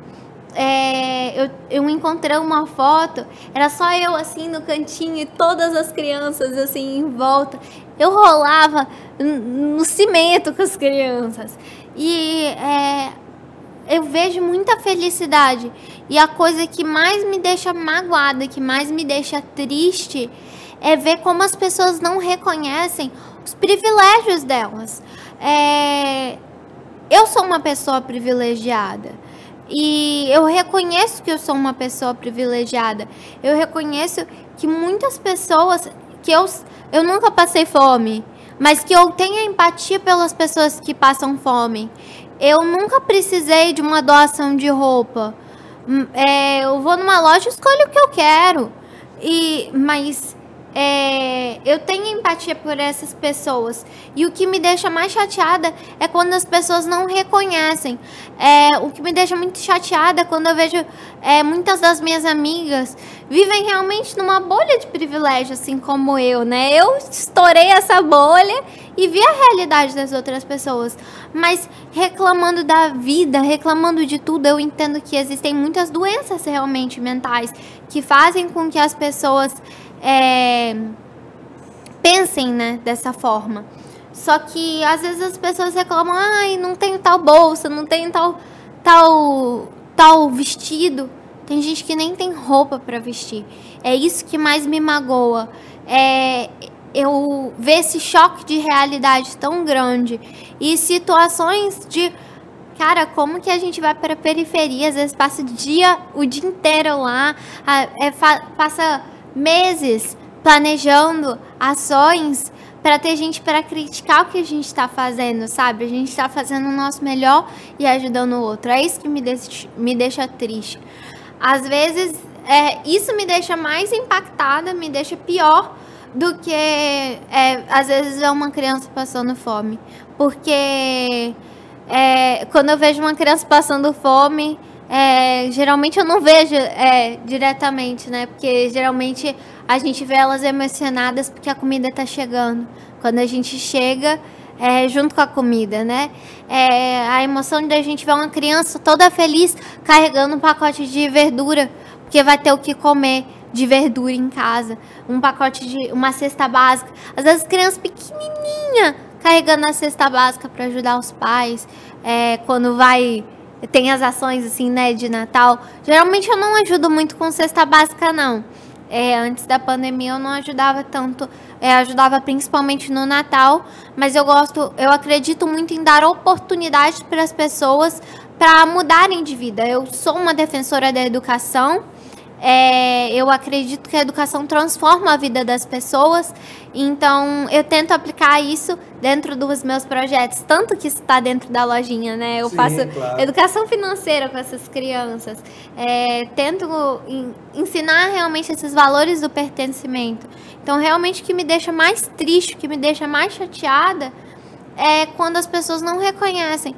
Eu encontrei uma foto, era só eu assim no cantinho e todas as crianças assim em volta. Eu rolava no cimento com as crianças. E eu vejo muita felicidade. E a coisa que mais me deixa magoada, que mais me deixa triste, é ver como as pessoas não reconhecem os privilégios delas. Eu sou uma pessoa privilegiada. E eu reconheço que eu sou uma pessoa privilegiada. Eu reconheço que muitas pessoas, que eu nunca passei fome, mas que eu tenho empatia pelas pessoas que passam fome. Eu nunca precisei de uma doação de roupa. Eu vou numa loja e escolho o que eu quero. Mas eu tenho empatia por essas pessoas. E o que me deixa mais chateada é quando as pessoas não reconhecem. O que me deixa muito chateada é quando eu vejo muitas das minhas amigas vivem realmente numa bolha de privilégio, assim como eu, né? Eu estourei essa bolha e vi a realidade das outras pessoas. Mas reclamando da vida, reclamando de tudo, eu entendo que existem muitas doenças realmente mentais que fazem com que as pessoas pensem, né, dessa forma. Só que às vezes as pessoas reclamam, não tenho tal bolsa, não tenho tal vestido. Tem gente que nem tem roupa para vestir. É isso que mais me magoa. Eu ver esse choque de realidade tão grande e situações de, cara, como que a gente vai para a periferia, às vezes passa o dia inteiro lá, passa meses planejando ações para ter gente para criticar o que a gente está fazendo, sabe? A gente está fazendo o nosso melhor e ajudando o outro. É isso que me deixa triste. Às vezes, isso me deixa mais impactada, me deixa pior do que, às vezes, ver uma criança passando fome. Porque quando eu vejo uma criança passando fome, geralmente eu não vejo diretamente, né? Porque geralmente a gente vê elas emocionadas porque a comida está chegando. Quando a gente chega junto com a comida, né? A emoção de a gente ver uma criança toda feliz carregando um pacote de verdura, porque vai ter o que comer de verdura em casa, uma cesta básica. Às vezes criança pequenininha, carregando a cesta básica para ajudar os pais, quando tem as ações assim, né, de Natal. Geralmente eu não ajudo muito com cesta básica, não. Antes da pandemia eu não ajudava tanto, ajudava principalmente no Natal, mas eu acredito muito em dar oportunidade para as pessoas para mudarem de vida. Eu sou uma defensora da educação. Eu acredito que a educação transforma a vida das pessoas, então eu tento aplicar isso dentro dos meus projetos, tanto que isso está dentro da lojinha, né? Eu faço educação financeira com essas crianças, tento ensinar realmente esses valores do pertencimento. Então, realmente o que me deixa mais triste, o que me deixa mais chateada é quando as pessoas não reconhecem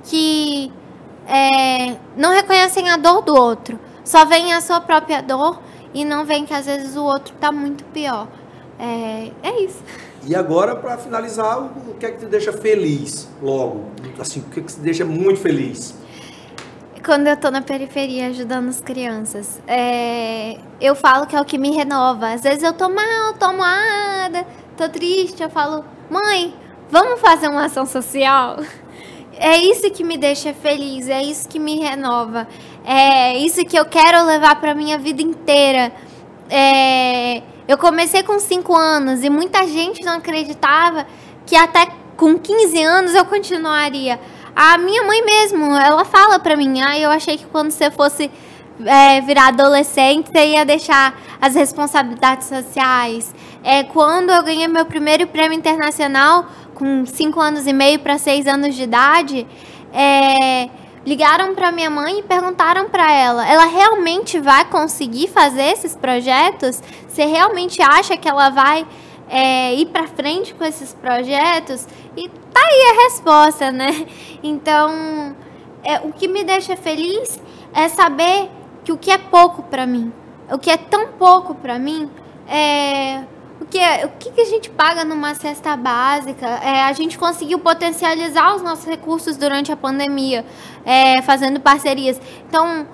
não reconhecem a dor do outro. Só vem a sua própria dor e não vem que às vezes o outro está muito pior. É isso. E agora, para finalizar, o que é que te deixa feliz logo? Assim, o que é que te deixa muito feliz? Quando eu tô na periferia ajudando as crianças, eu falo que é o que me renova. Às vezes eu tô mal, tô moada, tô triste, eu falo, mãe, vamos fazer uma ação social? É isso que me deixa feliz, é isso que me renova. É isso que eu quero levar para minha vida inteira. Eu comecei com 5 anos e muita gente não acreditava que até com 15 anos eu continuaria. A minha mãe mesmo, ela fala para mim, eu achei que quando você fosse virar adolescente, você ia deixar as responsabilidades sociais. Quando eu ganhei meu primeiro prêmio internacional, com 5 anos e meio para 6 anos de idade, ligaram para minha mãe e perguntaram para ela realmente vai conseguir fazer esses projetos? Você realmente acha que ela vai ir para frente com esses projetos? E tá aí a resposta, né? Então, o que me deixa feliz é saber que o que é pouco para mim, o que é tão pouco para mim, o que a gente paga numa cesta básica? A gente conseguiu potencializar os nossos recursos durante a pandemia, fazendo parcerias. Então,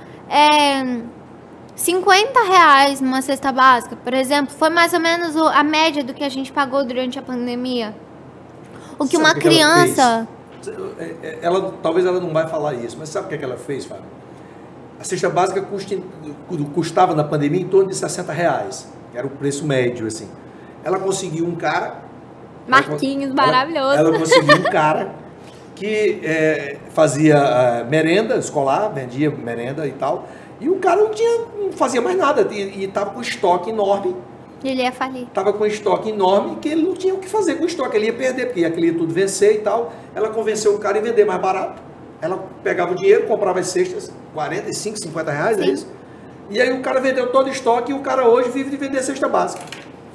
R$50 numa cesta básica, por exemplo, foi mais ou menos a média do que a gente pagou durante a pandemia. O que uma criança... Talvez ela não vai falar isso, mas sabe o que ela fez, Fábio? A cesta básica custava na pandemia em torno de R$60. Era o preço médio, assim. Ela conseguiu um cara... Marquinhos, maravilhoso. Ela conseguiu um cara que fazia merenda escolar, vendia merenda e tal, e o cara não fazia mais nada, e estava com estoque enorme. Ele ia falir. Estava com estoque enorme que ele não tinha o que fazer com o estoque, ele ia perder, porque aquele ia tudo vencer e tal. Ela convenceu o cara a vender mais barato. Ela pegava o dinheiro, comprava as cestas, R$45, R$50, é isso? E aí o cara vendeu todo o estoque e o cara hoje vive de vender cesta básica.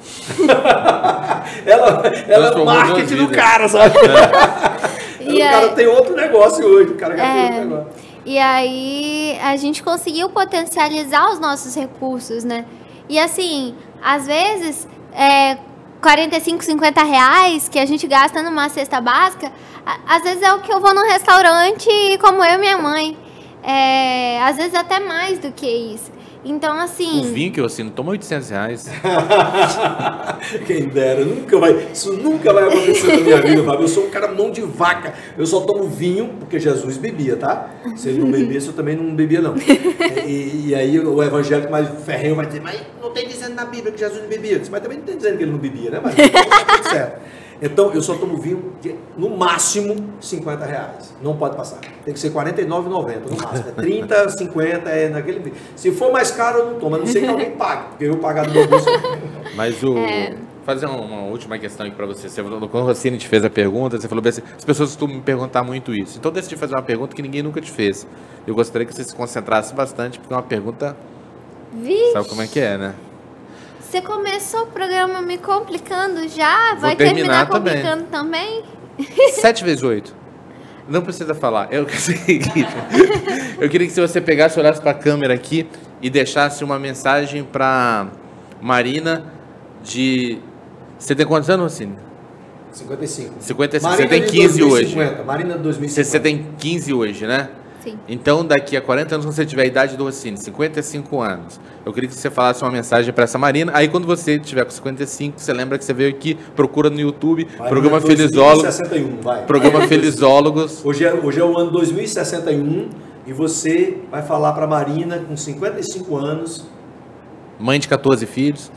ela é o marketing do cara, sabe? O cara tem outro negócio hoje, o cara tem outro negócio. E aí a gente conseguiu potencializar os nossos recursos, né? E assim, às vezes, R$45, R$50 que a gente gasta numa cesta básica, às vezes é o que eu vou num restaurante como eu e minha mãe. Às vezes até mais do que isso. Então, assim... O vinho que eu assino toma R$800. Quem dera, isso nunca vai acontecer na minha vida, Fábio. Eu sou um cara mão de vaca. Eu só tomo vinho porque Jesus bebia, tá? Se ele não bebesse, eu também não bebia, não. E aí o evangélico mais ferrenho vai dizer, mas não tem dizendo na Bíblia que Jesus não bebia. Mas também não tem dizendo que ele não bebia, né? Mas tá tudo certo. Então, eu só tomo vinho de, no máximo, R$50. Não pode passar. Tem que ser R$49,90 no máximo. 30, 50, naquele vinho. Se for mais caro, eu não tomo. A não ser que alguém pague, porque eu vou pagar do meu bolso. Mas fazer uma última questão aqui para você. Quando o Rossini te fez a pergunta, você falou bem assim, as pessoas costumam me perguntar muito isso. Então, eu decidi fazer uma pergunta que ninguém nunca te fez. Eu gostaria que você se concentrasse bastante, porque é uma pergunta... Vixe. Sabe como é que é, né? Você começou o programa me complicando já? Vai terminar complicando também? 7 vezes 8. Não precisa falar. Eu queria que se você pegasse, olhasse para a câmera aqui e deixasse uma mensagem para Marina de... Você tem quantos anos, Rossini? 55. 55. Você tem 15 hoje. Marina de 2050. Você tem 15 hoje, né? Sim. Então, daqui a 40 anos, quando você tiver a idade do Rossini, 55 anos, eu queria que você falasse uma mensagem para essa Marina. Aí, quando você tiver com 55, você lembra que você veio aqui, procura no YouTube, Marina programa Felizólogos. 2061, vai. Programa Felizólogos. Hoje é o ano 2061 e você vai falar para Marina, com 55 anos. Mãe de 14 filhos.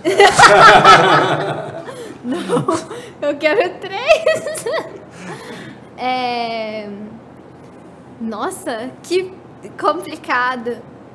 Não, eu quero 3. Nossa, que complicado.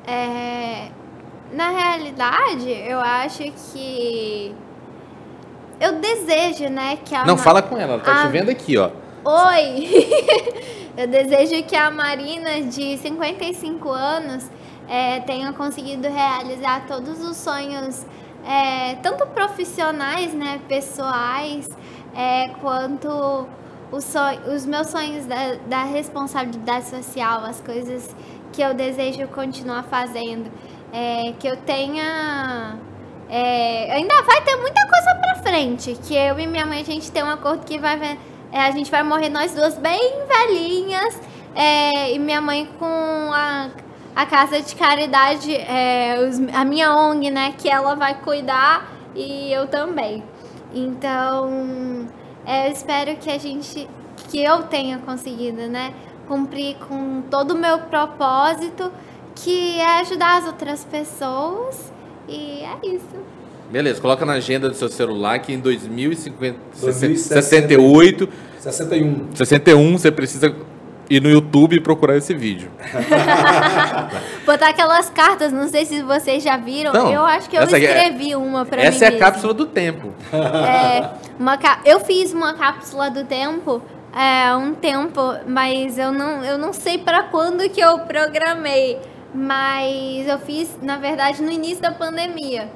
Na realidade, eu acho que eu desejo, né, que a Não, fala com ela tá te vendo aqui, ó. Oi! Eu desejo que a Marina, de 55 anos, tenha conseguido realizar todos os sonhos, tanto profissionais, né, pessoais, quanto os meus sonhos da responsabilidade social, as coisas que eu desejo continuar fazendo. Que eu tenha... ainda vai ter muita coisa pra frente, que eu e minha mãe, a gente tem um acordo que a gente vai morrer nós duas bem velhinhas, e minha mãe com a casa de caridade, a minha ONG, né, que ela vai cuidar, e eu também. Então, eu espero que eu tenha conseguido, né, cumprir com todo o meu propósito, que é ajudar as outras pessoas, e é isso. Beleza, coloca na agenda do seu celular que em 2068, 61, você precisa ir no YouTube e procurar esse vídeo. Botar aquelas cartas, não sei se vocês já viram, Não, eu acho que eu escrevi uma pra mim Essa é a mesma. cápsula do tempo. Eu fiz uma cápsula do tempo há um tempo, mas eu não sei pra quando que eu programei, mas eu fiz, na verdade, no início da pandemia.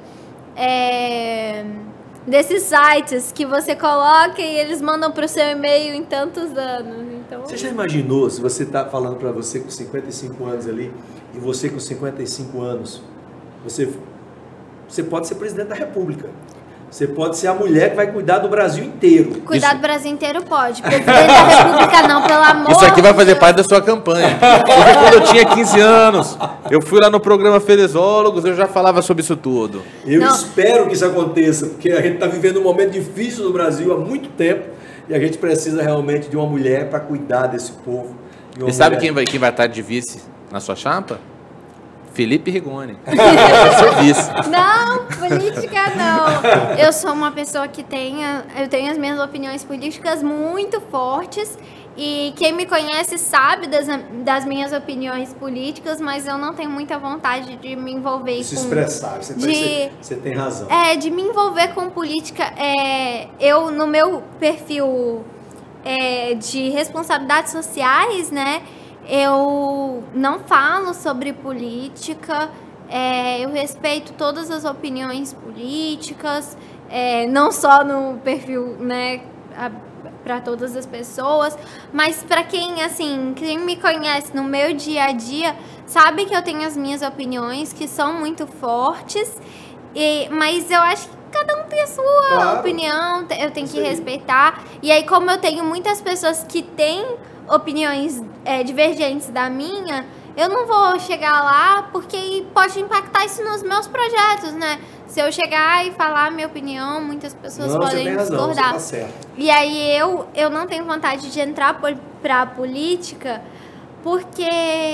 Desses sites que você coloca e eles mandam pro seu e-mail em tantos anos. Então... Você já imaginou, se você está falando para você com 55 anos ali, e você com 55 anos, você pode ser presidente da República. Você pode ser a mulher que vai cuidar do Brasil inteiro. Cuidar do Brasil inteiro pode. Presidente da República não, pelo amor. Isso aqui vai fazer parte da sua campanha. Porque quando eu tinha 15 anos, eu fui lá no programa Felizólogos, eu já falava sobre isso tudo. Eu espero que isso aconteça, porque a gente está vivendo um momento difícil no Brasil há muito tempo e a gente precisa realmente de uma mulher para cuidar desse povo. E sabe quem vai estar de vice na sua chapa? Felipe Rigoni. Seu vice. Não, política não. Eu sou uma pessoa que eu tenho as minhas opiniões políticas muito fortes e quem me conhece sabe das minhas opiniões políticas, mas eu não tenho muita vontade de me envolver se expressar, você tem razão. De me envolver com política. Eu, no meu perfil de responsabilidades sociais, né, eu não falo sobre política, eu respeito todas as opiniões políticas, não só no perfil, né, para todas as pessoas, mas para quem me conhece no meu dia a dia, sabe que eu tenho as minhas opiniões, que são muito fortes, mas eu acho que cada um tem a sua opinião, eu tenho que respeitar. E aí, como eu tenho muitas pessoas que têm opiniões divergentes da minha, eu não vou chegar lá porque pode impactar isso nos meus projetos, né? Se eu chegar e falar a minha opinião, muitas pessoas podem discordar. Você tá certo. E aí eu não tenho vontade de entrar pra política porque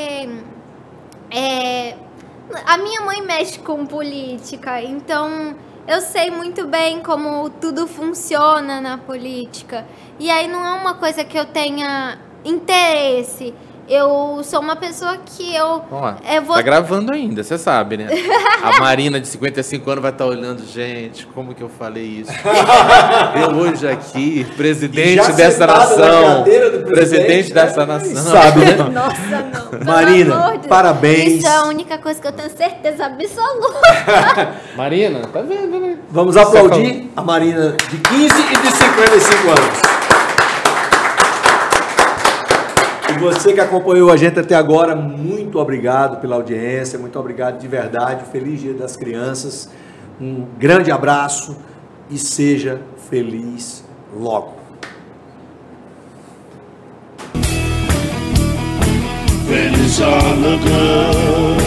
a minha mãe mexe com política, então eu sei muito bem como tudo funciona na política. E aí não é uma coisa que eu tenha interesse. Eu sou uma pessoa que eu vou... Tá gravando ainda, você sabe, né? A Marina de 55 anos vai estar olhando, gente, como que eu falei isso? Eu hoje aqui, presidente dessa nação. Presidente dessa nação. Sabe, né? Nossa, não. Marina, parabéns. Isso é a única coisa que eu tenho certeza absoluta. Marina, tá vendo, né? Vamos aplaudir a Marina de 15 e de 55 anos. E você que acompanhou a gente até agora, muito obrigado pela audiência, muito obrigado de verdade. Feliz Dia das Crianças. Um grande abraço e seja feliz logo. Feliz on the good.